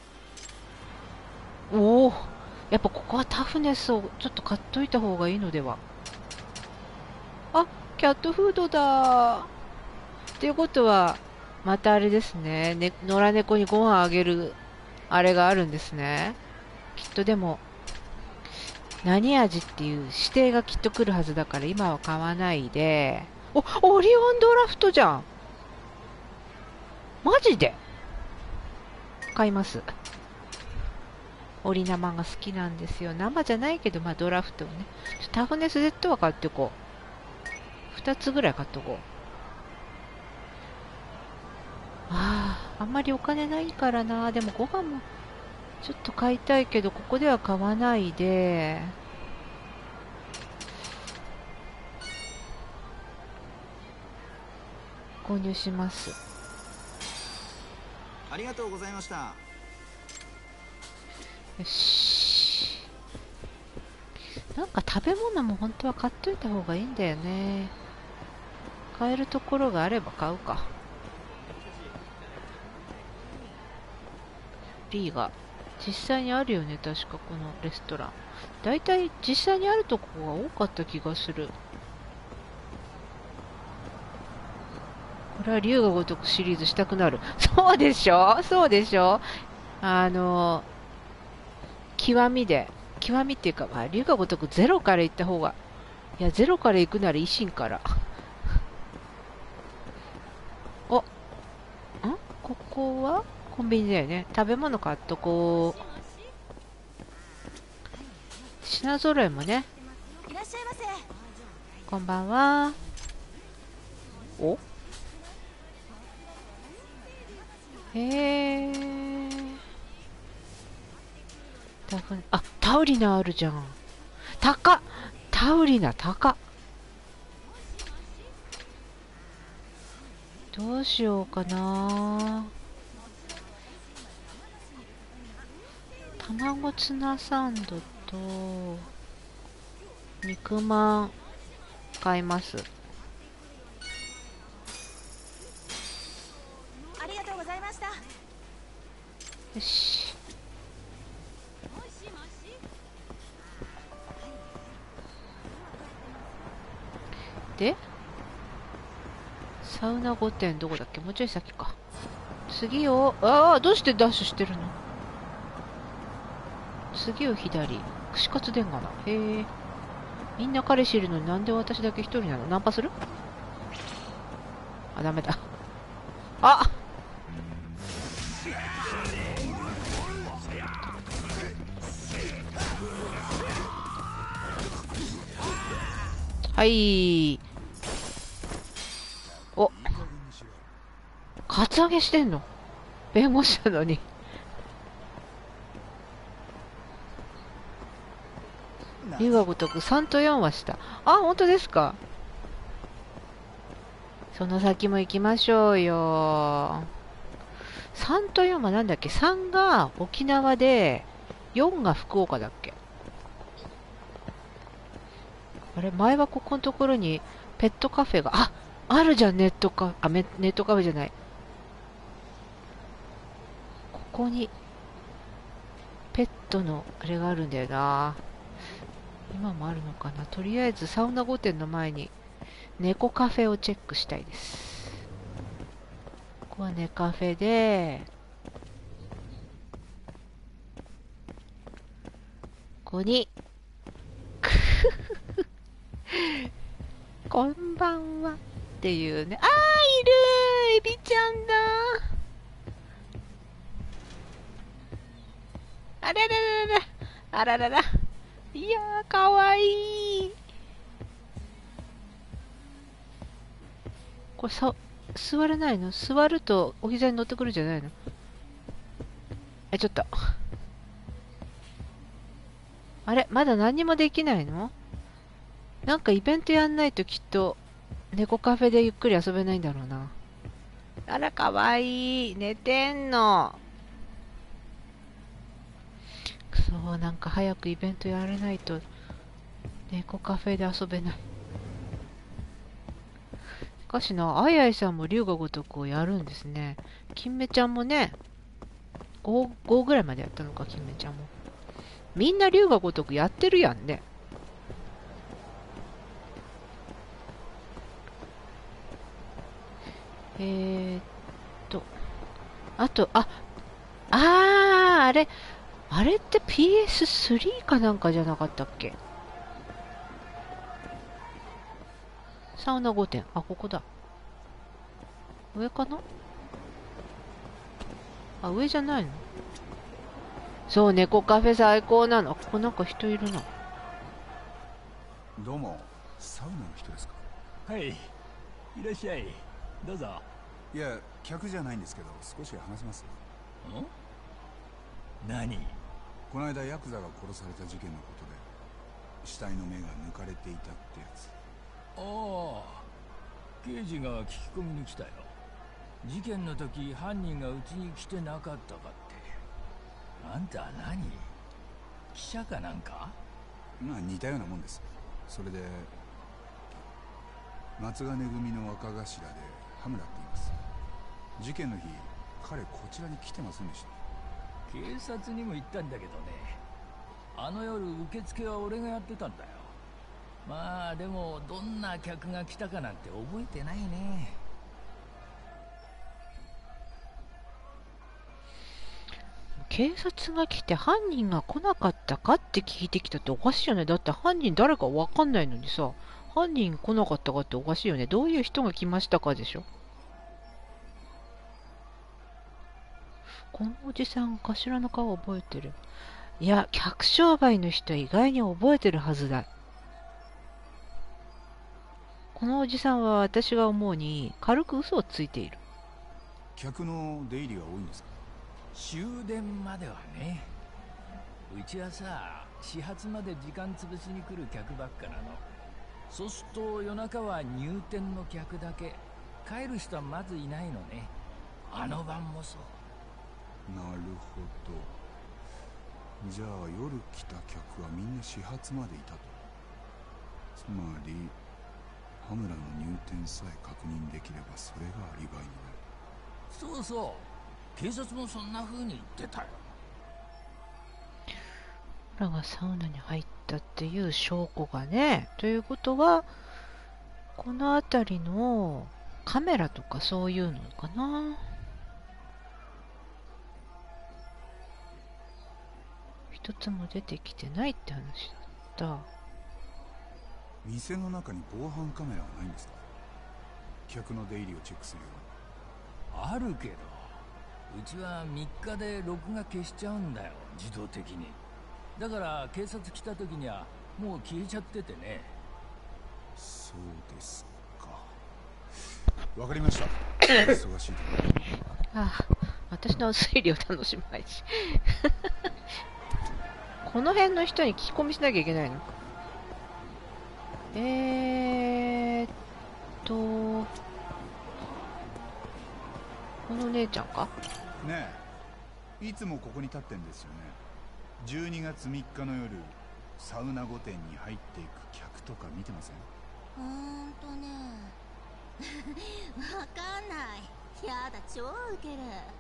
Speaker 1: おお、やっぱここはタフネスをちょっと買っといた方がいいのでは。あ、キャットフードだ。っていうことはまたあれですね、野良猫にご飯あげるあれがあるんですね。きっとでも何味っていう指定がきっと来るはずだから今は買わないで。オリオンドラフトじゃん。マジで買います。オリ生が好きなんですよ。生じゃないけど、まあドラフトをね。タフネス Z は買っておこう。2つぐらい買っておこう。あんまりお金ないからな。でもご飯もちょっと買いたいけど、ここでは買わないで。購入します。
Speaker 6: ありがとうございました。
Speaker 1: よし。なんか食べ物も本当は買っといた方がいいんだよね。買えるところがあれば買うか。リーが実際にあるよね、確かこのレストラン。だいたい実際にあるとこが多かった気がする。これは龍が如くシリーズしたくなる。そうでしょ、そうでしょ。極みっていうか、まあ、龍が如くゼロから行った方が、いや、ゼロから行くなら維新から。ここはコンビニだよね。食べ物買っとこう。品揃えもね。
Speaker 11: いらっしゃいませ。
Speaker 1: こんばんは。へえ。タウリナあるじゃん。高っ。タウリナ高っ。どうしようかな。卵ツナサンドと肉まん買います。
Speaker 11: ありがとうございました。
Speaker 1: よし。でサウナ御殿どこだっけ。もうちょい先か。次をどうしてダッシュしてるの。次を左。串カツ田がな。へえ。みんな彼氏いるのになんで私だけ一人なの。ナンパする。ダメだ。はい。カツアゲしてんの。弁護士なのに。龍が如く3と4はした。本当ですか。その先も行きましょうよ。3と4はなんだっけ。3が沖縄で4が福岡だっけ。あれ、前はここのところにペットカフェがあるじゃん。ネットカフェじゃない。ここにペットのあれがあるんだよな。今もあるのかな。とりあえずサウナ御殿の前に猫カフェをチェックしたいです。ここはネカフェで、ここにこんばんはっていうね。いるエビちゃんだ。あららららあららら。いやー、かわいい。これ座れないの。座るとお膝に乗ってくるんじゃないの。ちょっと。あれ、まだ何もできないの。なんかイベントやんないときっと猫カフェでゆっくり遊べないんだろうな。あら、かわいい。寝てんの。そう、なんか早くイベントやらないと猫カフェで遊べない。しかしな、あいあいさんも龍が如くをやるんですね。金目ちゃんもね、5ぐらいまでやったのか、金目ちゃんも。みんな龍が如くやってるやんね。あと、あれ、 あれって PS3 かなんかじゃなかったっけ？サウナ5点。あ、ここだ。上かな？あ、上じゃないの？そう、猫カフェ最高なの。ここなんか人いるな。
Speaker 3: どうも、サウナの人ですか？
Speaker 9: はい、いらっしゃい。どうぞ。
Speaker 3: いや、客じゃないんですけど、少し話せます？
Speaker 9: 何？
Speaker 3: この間ヤクザが殺された事件のことで死体の目が抜かれていたってやつ。
Speaker 9: ああ、刑事が聞き込みに来たよ。事件の時犯人がうちに来てなかったかって。あんた何？記者かなんか？
Speaker 3: まあ似たようなもんです。それで松金組の若頭で羽村って言います。事件の日彼こちらに来てませんでした？
Speaker 9: 警察にも行ったんだけどね、あの夜受付は俺がやってたんだよ。まあでもどんな客が来たかなんて覚えてないね。
Speaker 1: 警察が来て犯人が来なかったかって聞いてきたっておかしいよね。だって犯人誰かわかんないのにさ、犯人来なかったかっておかしいよね。どういう人が来ましたかでしょ。このおじさん、頭の顔覚えてる。いや、客商売の人は意外に覚えてるはずだ。このおじさんは私が思うに軽く嘘をついている。
Speaker 3: 客の出入りが多いんですか？
Speaker 9: 終電まではね。うちはさ、始発まで時間潰しに来る客ばっかなの。そうすると夜中は入店の客だけ。帰る人はまずいないのね。あの晩もそう。
Speaker 3: なるほど。じゃあ夜来た客はみんな始発までいたと。つまり羽村の入店さえ確認できればそれがアリバイになる。
Speaker 9: そうそう、警察もそんな風に言ってたよ。
Speaker 1: らがサウナに入ったっていう証拠がね。ということはこの辺りのカメラとかそういうのかな。一つも出てきてないって話だった。
Speaker 3: 店の中に防犯カメラはないんですか？客の出入りをチェックするよ
Speaker 9: うな。あるけどうちは3日で録画消しちゃうんだよ、自動的に。だから警察来た時にはもう消えちゃっててね。
Speaker 3: そうですか。わかりました。忙しいところ。
Speaker 1: ああ、私の推理を楽しまないしこの辺の人に聞き込みしなきゃいけないの？この姉ちゃんか？
Speaker 3: ねえ、いつもここに立ってんですよね。12月3日の夜サウナ御殿に入っていく客とか見てません？
Speaker 11: ねわかんない。やだ、超ウケる。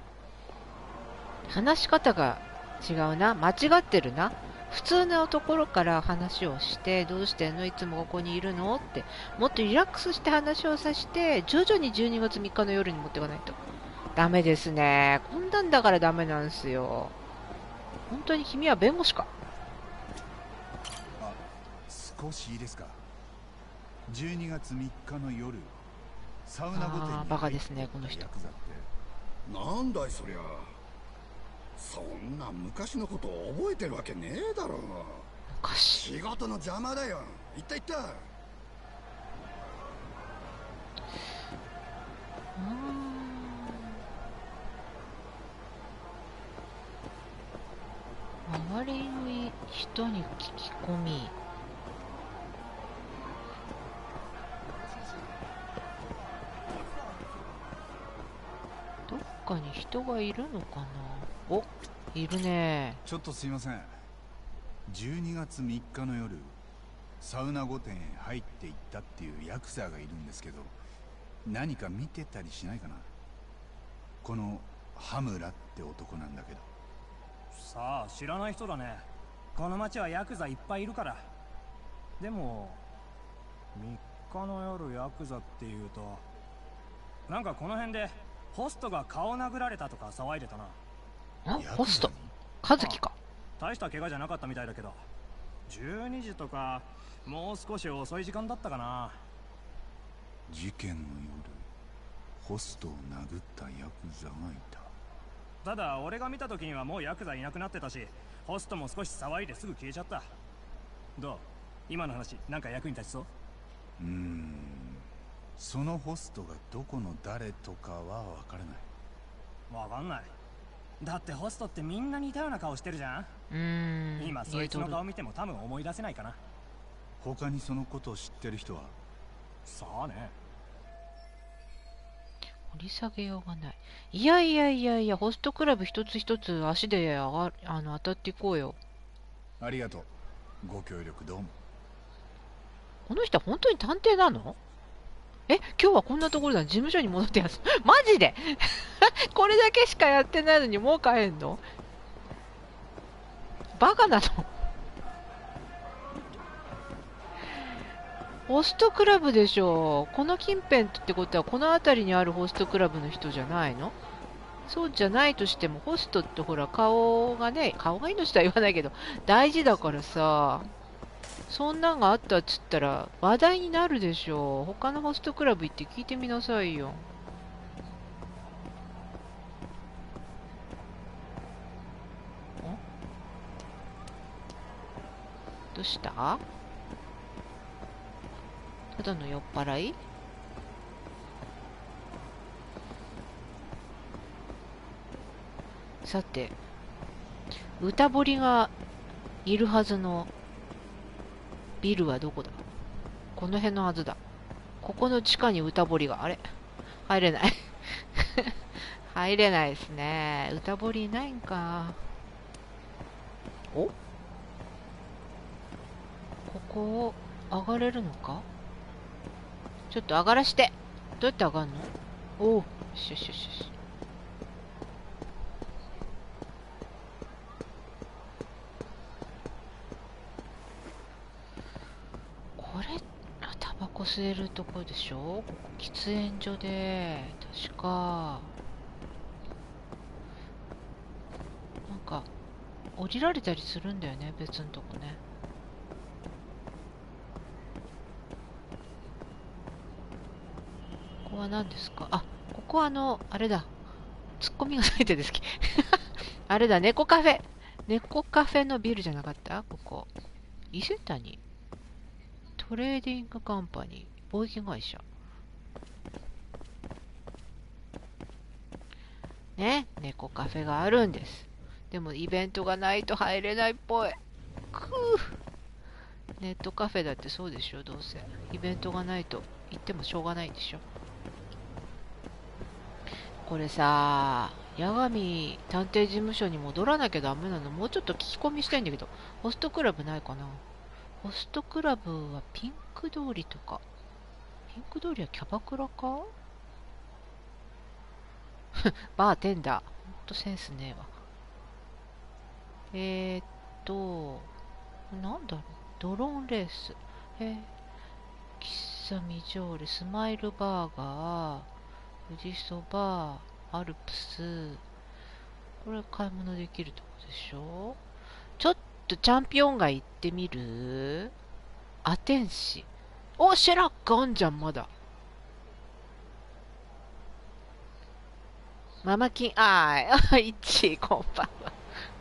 Speaker 1: 話し方が違うな。間違ってるな。普通のところから話をして、どうしてんの、いつもここにいるのって、もっとリラックスして話をさせて、徐々に12月3日の夜に持っていかないとダメですね。こんなんだからダメなんですよ。本当に君は弁護士か？
Speaker 3: あ、少しいいですか。12月3日の夜サウナ御殿に
Speaker 1: バカですね、この人。
Speaker 3: ヤクザって
Speaker 8: なんだいそりゃ。そんな昔のことを覚えてるわけねえだろう。
Speaker 1: 昔。
Speaker 8: 仕事の邪魔だよ。行った行った。
Speaker 1: 周りの人に聞き込み。どっかに人がいるのかな。お、いるね。
Speaker 3: ちょっとすいません。12月3日の夜サウナ御殿へ入っていったっていうヤクザがいるんですけど、何か見てたりしないかな。この羽村って男なんだけど。
Speaker 12: さあ、知らない人だね。この町はヤクザいっぱいいるから。でも3日の夜ヤクザっていうと、なんかこの辺でホストが顔殴られたとか騒いでたな。
Speaker 1: あ、ホスト和樹か。
Speaker 12: 大した怪我じゃなかったみたいだけど、12時とかもう少し遅い時間だったかな。
Speaker 3: 事件の夜、ホストを殴ったヤクザがいた。
Speaker 12: ただ俺が見た時にはもうヤクザいなくなってたし、ホストも少し騒いですぐ消えちゃった。どう、今の話なんか役に立ちそう？
Speaker 3: そのホストがどこの誰とかは分からない。
Speaker 12: わかんない。だってホストってみんな似たような顔してるじゃん。今そいつの顔見ても多分思い出せないかな。
Speaker 3: 他にそのことを知ってる人は？
Speaker 12: さあね。
Speaker 1: 掘り下げようがない。いやいやいやいや、ホストクラブ一つ一つ足で当たっていこうよ。
Speaker 3: ありがとう。ご協力どうも。
Speaker 1: この人は本当に探偵なの？今日はこんなところだ。事務所に戻ってやつ。マジでこれだけしかやってないのにもう帰んの？バカなの？ホストクラブでしょ。この近辺ってことはこの辺りにあるホストクラブの人じゃないの？そうじゃないとしても、ホストってほら顔がね、顔が命とは言わないけど大事だからさ、そんなんがあったっつったら話題になるでしょ。他のホストクラブ行って聞いてみなさいよ。どうした？ただの酔っ払い？さて、歌堀がいるはずのビルはどこだ？この辺のはずだ。ここの地下に歌堀が。あれ？入れない入れないですね。歌堀いないんか。お？ここを上がれるのか？ちょっと上がらして。どうやって上がるの？おお、よしよしよしよし。これ、タバコ吸えるとこでしょ？ここ喫煙所で、確か。なんか、降りられたりするんだよね、別のとこね。ここは何ですか？あ、ここはあれだ。ツッコミがついてですき。あれだ、猫カフェ。猫カフェのビルじゃなかった？ここ。伊勢谷トレーディングカンパニー、貿易会社。ね、猫カフェがあるんです。でもイベントがないと入れないっぽい。ネットカフェだってそうでしょ、どうせ。イベントがないと行ってもしょうがないでしょ。これさ、八神探偵事務所に戻らなきゃダメなの。もうちょっと聞き込みしたいんだけど、ホストクラブないかな。ホストクラブはピンク通りとか。ピンク通りはキャバクラかバーテンダー。ほんとセンスねえわ。なんだろう。ドローンレース。喫茶ミジョーレ、スマイルバーガー、富士そば、アルプス。これ買い物できるとこでしょ。ちょっとチャンピオン街行ってみる？アテンシ。お、シェラックあんじゃん、まだ。ママキンアイ。1位、こんばんは。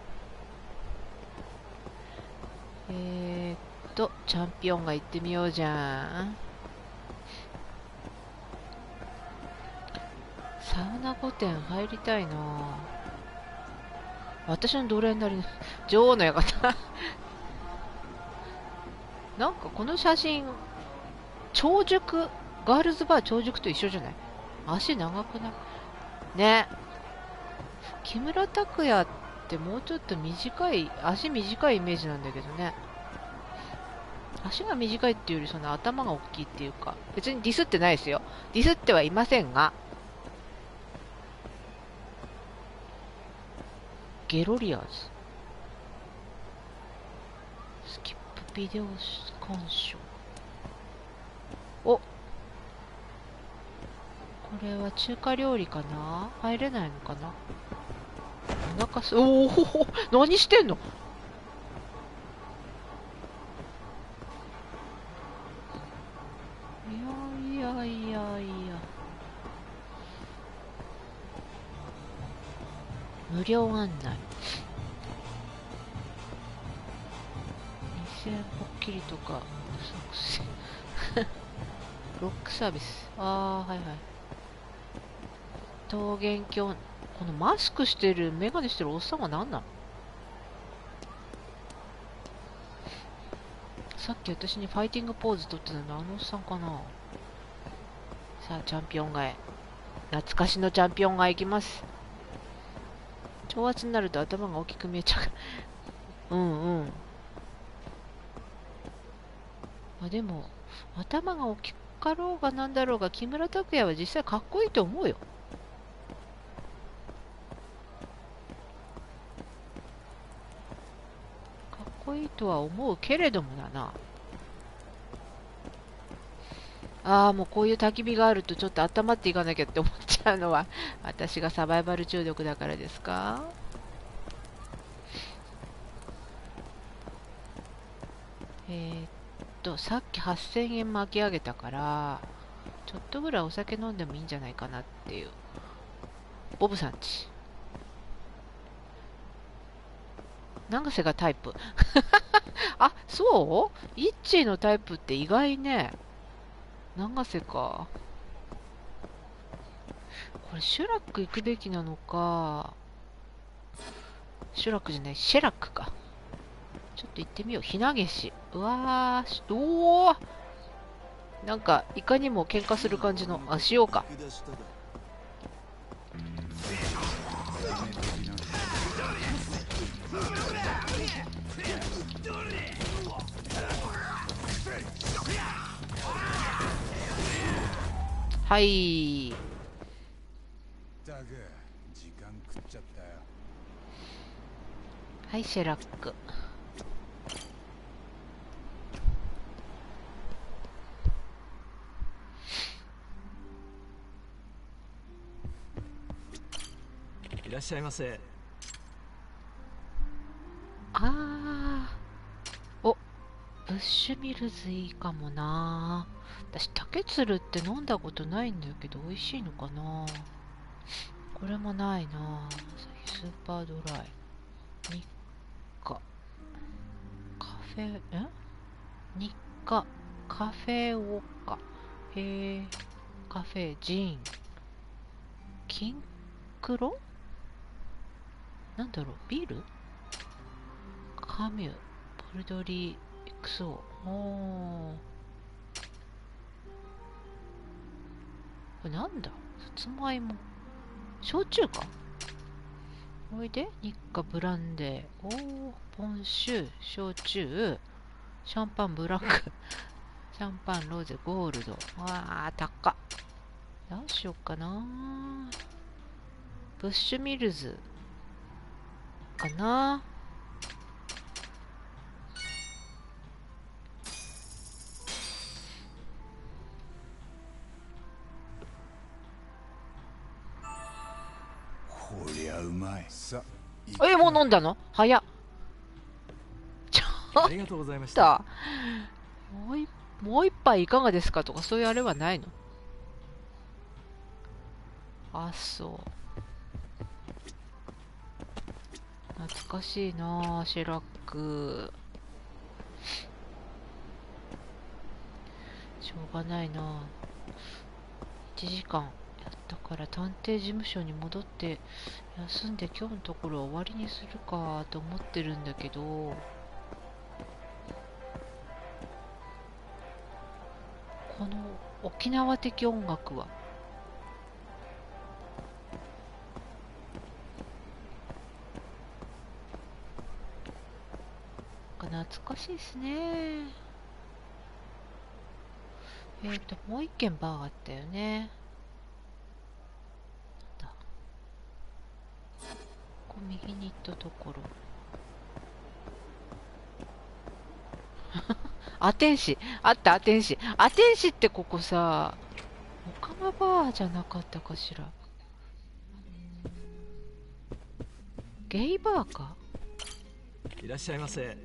Speaker 1: チャンピオン街行ってみようじゃん。サウナ御殿入りたいな。私の奴隷になりの女王の館なんかこの写真、長熟、ガールズバー長熟と一緒じゃない？足長くない？ね。木村拓哉ってもうちょっと短い、足短いイメージなんだけどね。足が短いっていうよりその頭が大きいっていうか、別にディスってないですよ。ディスってはいませんが。ゲロリアーズ。スキップビデオ鑑賞。お、これは中華料理かな？入れないのかな？お腹す、おお、何してんの？ 無料案内。2000ポッキリとかロックサービス。ああ、はいはい。桃源郷。このマスクしてるメガネしてるおっさんは何なの？さっき私にファイティングポーズ取ってたのあのおっさんかな。さあチャンピオン街、懐かしのチャンピオン街行きます。挑発になると頭が大きく見えちゃううんうん。まあでも頭が大きかろうがなんだろうが木村拓哉は実際かっこいいと思うよ。かっこいいとは思うけれどもだな。ああ、もうこういう焚き火があるとちょっと温まっていかなきゃって思っちゃうのは私がサバイバル中毒だからですか？さっき8000円巻き上げたからちょっとぐらいお酒飲んでもいいんじゃないかなっていう。ボブさんち永瀬がタイプあ、そうイッチーのタイプって意外ね。永瀬か。これシュラック行くべきなのか。シュラックじゃない、シェラックか。ちょっと行ってみよう。ひなげし。うわー、おー、なんかいかにも喧嘩する感じの。あ、しようか。はい。
Speaker 3: だが時間食っちゃったよ。
Speaker 1: はい、シェラック。
Speaker 9: いらっしゃいませ。
Speaker 1: あー、お、ブッシュミルズいいかもな。私竹鶴って飲んだことないんだけど美味しいのかな。これもないな。スーパードライ、日課カフェ、日課カフェウォッカ、へえ、カフェジーン、キンクロ、なんだろう、ビール、カミュ、ボルドリー XO。 おー、これなんだ、さつまいも、焼酎か。おいで、日課ブランデー、おー、ポン酒、焼酎、シャンパンブラックシャンパンロゼゴールド。わー、高っ。どうしよっかな。ブッシュミルズかな。
Speaker 3: こりゃうまい。さ
Speaker 1: もう飲んだの早っ。ちょっと
Speaker 9: ありがとうございました。
Speaker 1: もう一杯いかがですかとかそういうあれはないの？あ、そう。懐かしいなあ、シェラック。しょうがないなあ。1時間やったから探偵事務所に戻って休んで今日のところは終わりにするかと思ってるんだけど、この沖縄的音楽は懐かしいですね。もう一軒バーあったよね。なんだこう右に行ったところアテンシあった。アテンシってここさ、オカマバーじゃなかったかしら。ゲイバーか。
Speaker 9: いらっしゃいませ。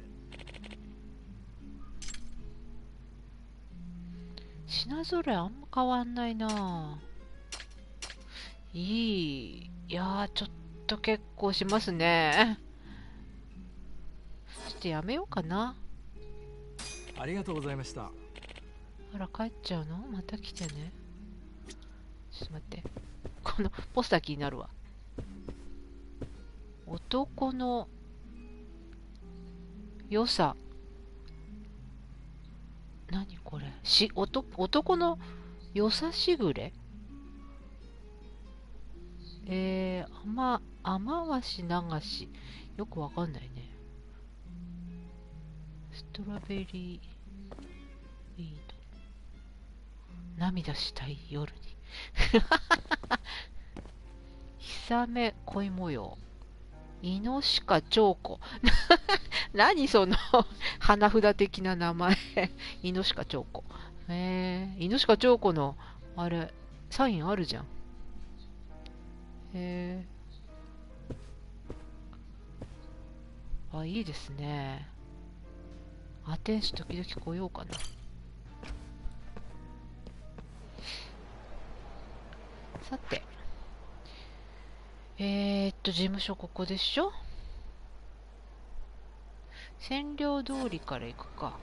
Speaker 1: 品揃えあんま変わんないな。いやー、ちょっと音結構しますね。ちょっとやめようかな。
Speaker 13: ありがとうございました。
Speaker 1: あら、帰っちゃうの？また来てね。ちょっと待って。このポスター気になるわ。男の良さ。何これ？男の良さしぐれ？雨鷲流し。よくわかんないね。ストロベリーウィード。涙したい夜に。氷雨恋模様。イノシカ彫子。何その花札的な名前。イノシカ彫子。イノシカ彫子のあれサインあるじゃん。いいですね。アテンシ時々来ようかな。さて。事務所ここでしょ？占領通りから行くか。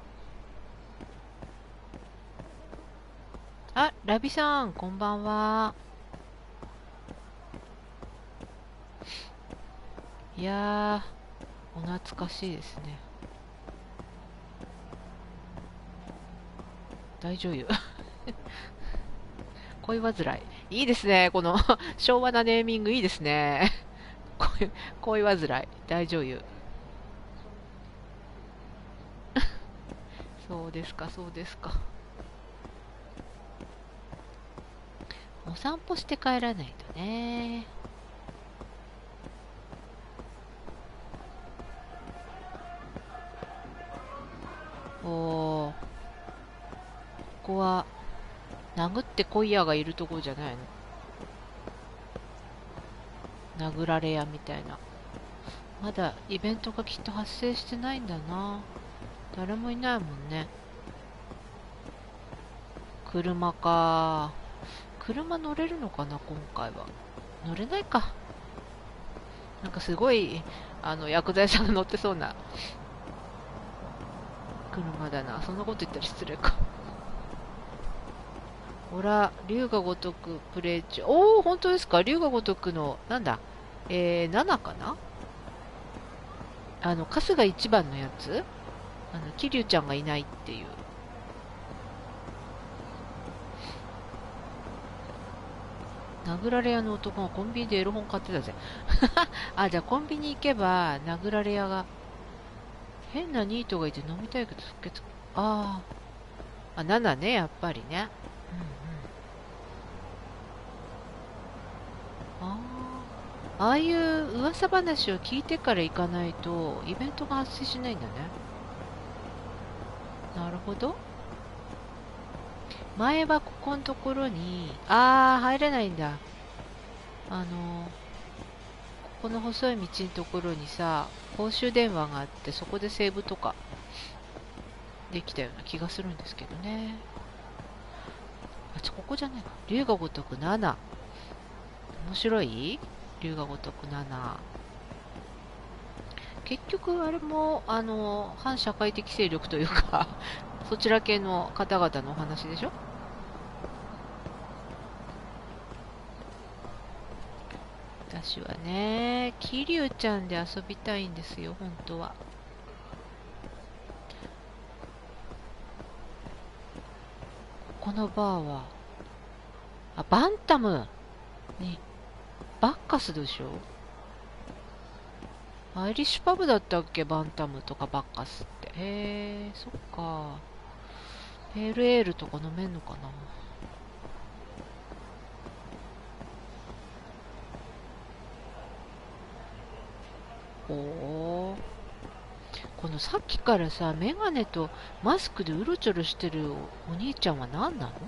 Speaker 1: あ、ラビさん、こんばんは。いやー、お懐かしいですね。大女優。恋煩い。いいですね。この昭和なネーミングいいですね。恋煩い。大女優。そうですか、そうですか。お散歩して帰らないとね。ここは殴ってこいやがいるとこじゃないの？殴られ屋みたいな。まだイベントがきっと発生してないんだな。誰もいないもんね。車か。車乗れるのかな今回は。乗れないか。なんかすごい薬剤さんが乗ってそうな車だな。そんなこと言ったら失礼か。ほら、龍が如くプレイ中。おー、本当ですか？龍が如くの、なんだ7かな？春日一番のやつ？桐生ちゃんがいないっていう。殴られ屋の男がコンビニでエロ本買ってたぜ。あ、じゃあコンビニ行けば、殴られ屋が、変なニートがいて飲みたいけど、即決。7ね、やっぱりね。ああいう噂話を聞いてから行かないと、イベントが発生しないんだね。なるほど。前はここのところに、入れないんだ。ここの細い道のところにさ、公衆電話があって、そこでセーブとかできたような気がするんですけどね。ここじゃないか。龍が如く7。面白い？龍が如く7。結局、あれも、反社会的勢力というか、そちら系の方々のお話でしょ？私はね、桐生ちゃんで遊びたいんですよ、本当は。このバーは、バンタムに、バッカスでしょ？アイリッシュパブだったっけ？バンタムとかバッカスって。そっか。ペールエールとか飲めんのかな？このさっきからさ、メガネとマスクでうろちょろしてるお兄ちゃんは何なの？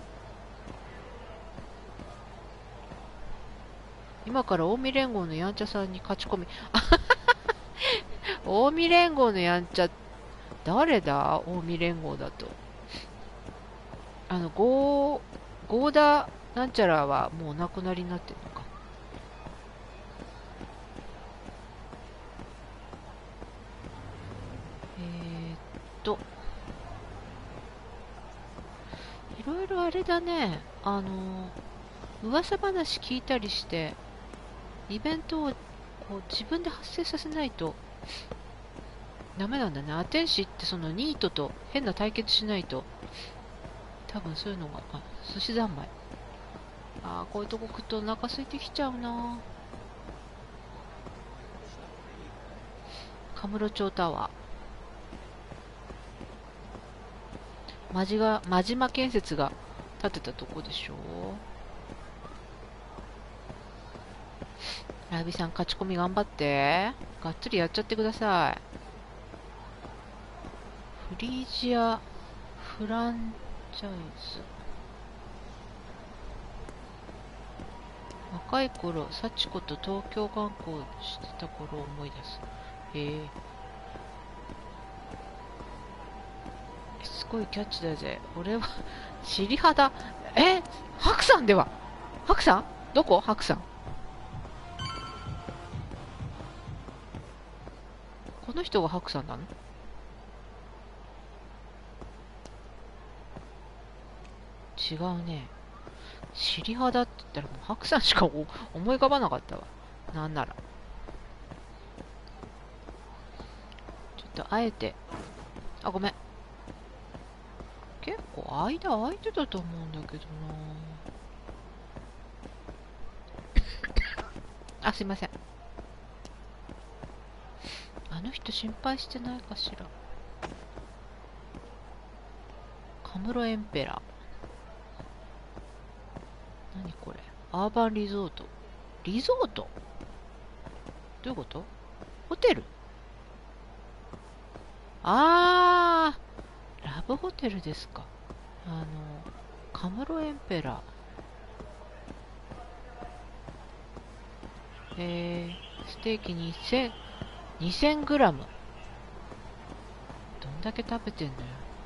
Speaker 1: 今から近江連合のやんちゃさんに勝ち込み。近江連合のやんちゃ、誰だ？近江連合だと。ゴーダなんちゃらはもうお亡くなりになってるのか。 といろいろあれだね、噂話聞いたりしてイベントをこう自分で発生させないとダメなんだね。アテンシってそのニートと変な対決しないと多分そういうのが。寿司三昧。こういうとこ食うとお腹空いてきちゃうな。カムロ町タワー、真島建設が建てたとこでしょ。ラビさん、勝ち込み頑張って。がっつりやっちゃってください。フリージアフランチャイズ。若い頃、幸子と東京観光してた頃を思い出す。すごいキャッチだぜ。俺は、尻肌。白さんでは。白さんどこ白さん。この人が白さんなの？違うね。尻肌って言ったらもう白さんしか思い浮かばなかったわ。なんなら。ちょっとあえて。ごめん。結構間空いてたと思うんだけどな。すいません。あの人心配してないかしら。カムロエンペラー。何これ。アーバンリゾート。リゾート？どういうこと？ホテル？ラブホテルですか。カムロエンペラー。ステーキ2000グラム。どんだけ食べてんのよ。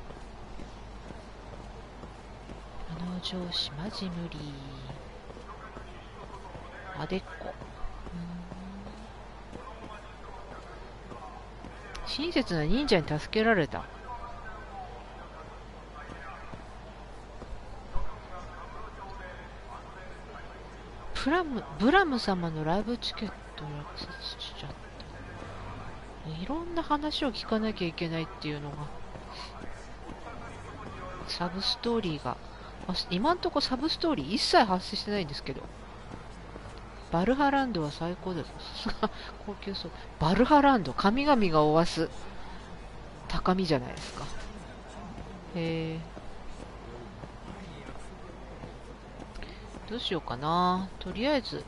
Speaker 1: 城島ジムリー。あでっこ。親切な忍者に助けられた。ブラム様のライブチケットを落札しちゃった。いろんな話を聞かなきゃいけないっていうのがサブストーリーが今んとこサブストーリー一切発生してないんですけど。バルハランドは最高だぞ。高級そう。バルハランド、神々がおわす高みじゃないですか。どうしようかな。とりあえず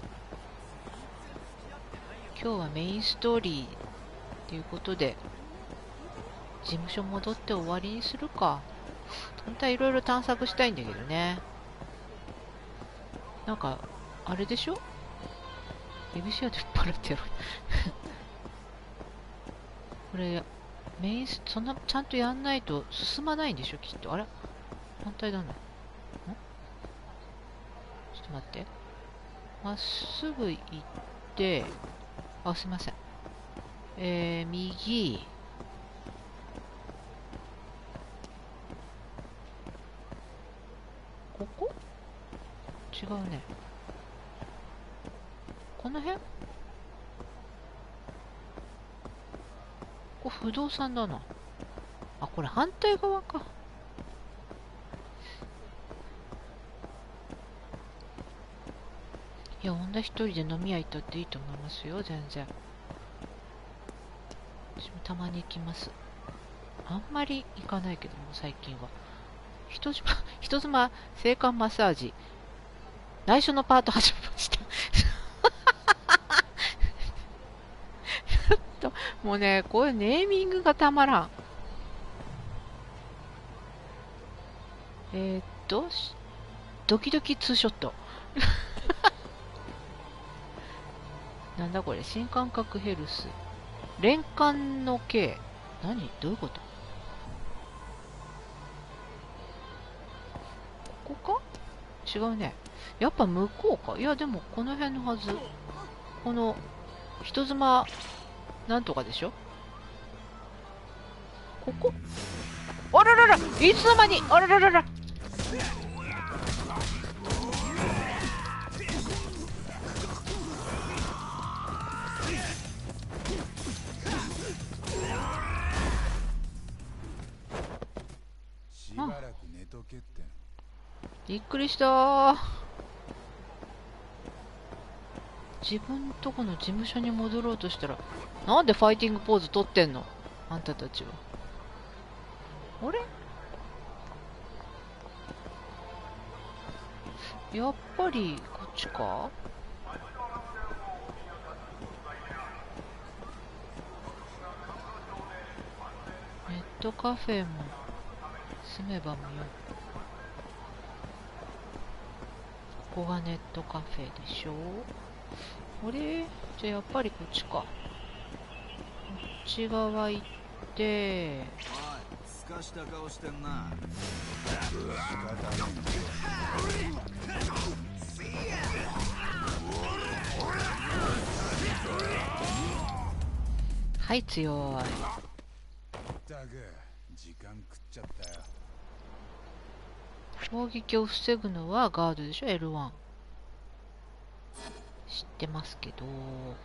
Speaker 1: 今日はメインストーリーっていうことで事務所戻って終わりにするか。本当はいろいろ探索したいんだけどね。なんかあれでしょ、エビシアで引っ張られてやろう。これメインそんなちゃんとやんないと進まないんでしょきっと。あれ反対だな。ちょっと待って。まっすぐ行って、すいません。右。ここ？違うね。この辺？ここ不動産だな。これ反対側か。いや、女一人で飲み屋行ったっていいと思いますよ、全然。私もたまに行きます。あんまり行かないけども、最近は。人妻性感マッサージ。内緒のパート始めました。ちょっと、もうね、こういうネーミングがたまらん。ドキドキツーショット。なんだこれ、新感覚ヘルス。連環の系。何？どういうこと？ここか？違うね。やっぱ向こうか。いや、でもこの辺のはず。この人妻なんとかでしょ。 ここ、あららら、いつの間に、あらららら。
Speaker 3: しばらく寝とけって。
Speaker 1: びっくりしたー。自分とこの事務所に戻ろうとしたら、なんでファイティングポーズ取ってんの、あんたたちは。あれ、やっぱりこっちか。ネットカフェも住めば見よう。ここがネットカフェでしょ。あれ、じゃあやっぱりこっちか。こっち側行って、
Speaker 9: すかした顔してんな。
Speaker 1: はい、強い。
Speaker 3: ったく時間食っちゃったよ。
Speaker 1: 攻撃を防ぐのはガードでしょ、L1。知ってますけど、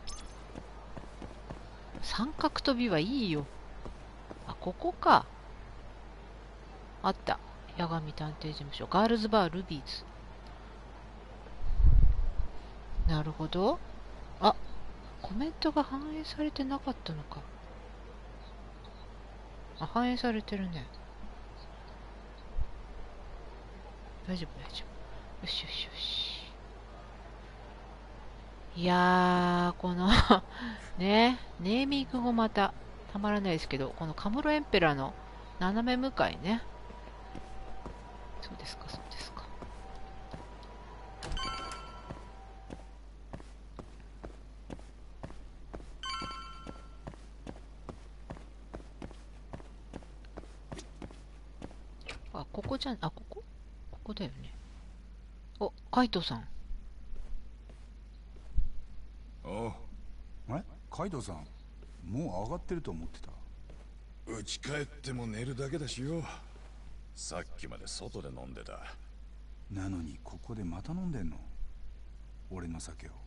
Speaker 1: 三角飛びはいいよ。あ、ここか。あった。八神探偵事務所。ガールズバールビーズ。なるほど。あ、コメントが反映されてなかったのか。あ、反映されてるね。大丈夫、大丈夫。よしよしよし。いやー、このね、ネーミングもまたたまらないですけど、このカムロエンペラの斜め向かいね。そうですか、そうですか。あ、ここじゃん、あ、ここだよね。お、カイトさん。
Speaker 2: おう。
Speaker 3: カイドウさん、もう上がってると思ってた。
Speaker 2: 家帰っても寝るだけだしよ。さっきまで外で飲んでた。
Speaker 3: なのにここでまた飲んでんの、俺の酒を。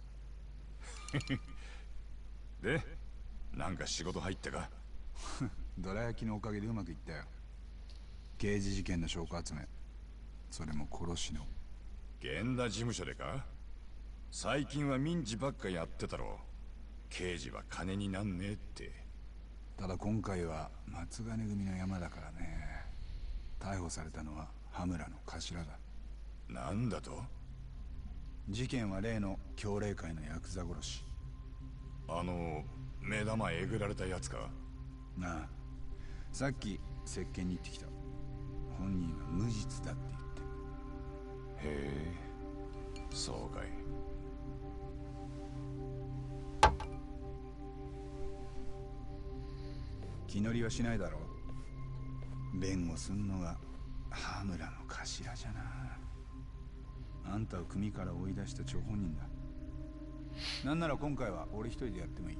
Speaker 2: で、なんか仕事入ったか？
Speaker 3: どら焼きのおかげでうまくいったよ。刑事事件の証拠集め、それも殺しの。
Speaker 2: 源田事務所でか？最近は民事ばっかやってたろ。刑事は金になんねえって。
Speaker 3: ただ今回は松金組の山だからね。逮捕されたのは羽村の頭だ。
Speaker 2: なんだと？
Speaker 3: 事件は例の強霊会のヤクザ殺し。
Speaker 2: 目玉えぐられたやつか？
Speaker 3: なあ、さっき接見に行ってきた。本人は無実だって言って。
Speaker 2: へえ、そうかい。
Speaker 3: 気乗りはしないだろう。弁護すんのが羽村の頭じゃな。あんたを組から追い出した張本人だ。なんなら今回は俺一人でやってもいい。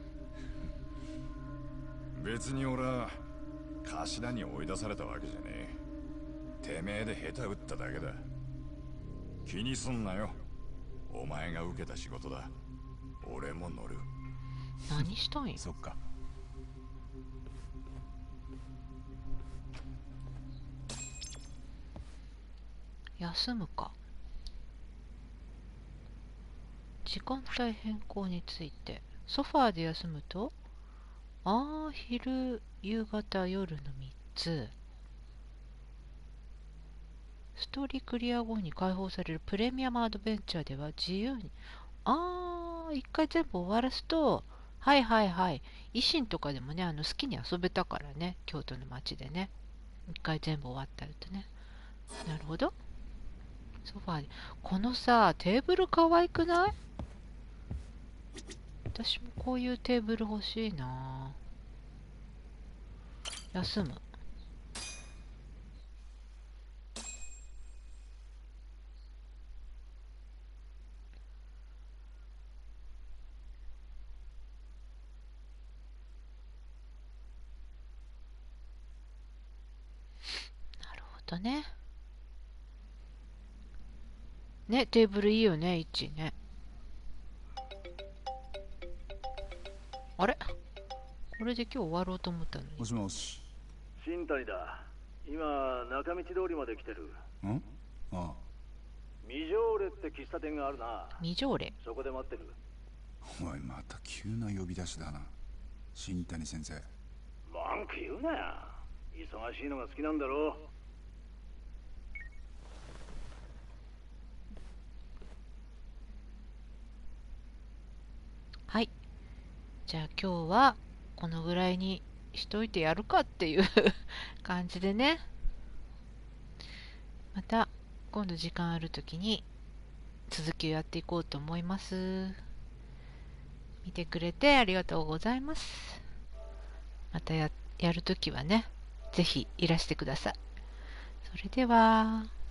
Speaker 2: 別に俺は頭に追い出されたわけじゃねえ。てめえで下手打っただけだ。気にすんなよ。お前が受けた仕事だ。俺も乗る。
Speaker 1: 何したんや。
Speaker 3: そっか。
Speaker 1: 休むか。時間帯変更について。ソファーで休むと、昼、夕方、夜の3つ。ストーリークリア後に開放されるプレミアムアドベンチャーでは自由に、一回全部終わらすと、はいはいはい。維新とかでもね、好きに遊べたからね、京都の街でね。一回全部終わったとね。なるほど。ソファーに。このさ、テーブル可愛くない？私もこういうテーブル欲しいな。休む。 とね。ね、テーブルいいよね、1ね。あれこれで今日終わろうと思ったのに。
Speaker 3: もしもし。
Speaker 14: 新谷だ。今、中道通りまで来てる。
Speaker 3: ん？ああ。
Speaker 14: ミジョーレって喫茶店があるな。
Speaker 1: ミジョーレ？
Speaker 14: そこで待ってる。
Speaker 3: おい、また急な呼び出しだな。新谷先生。
Speaker 14: 文句言うなよ。忙しいのが好きなんだろう。
Speaker 1: はい。じゃあ今日はこのぐらいにしといてやるかっていう感じでね。また今度時間あるときに続きをやっていこうと思います。見てくれてありがとうございます。またやるときはね、ぜひいらしてください。それでは。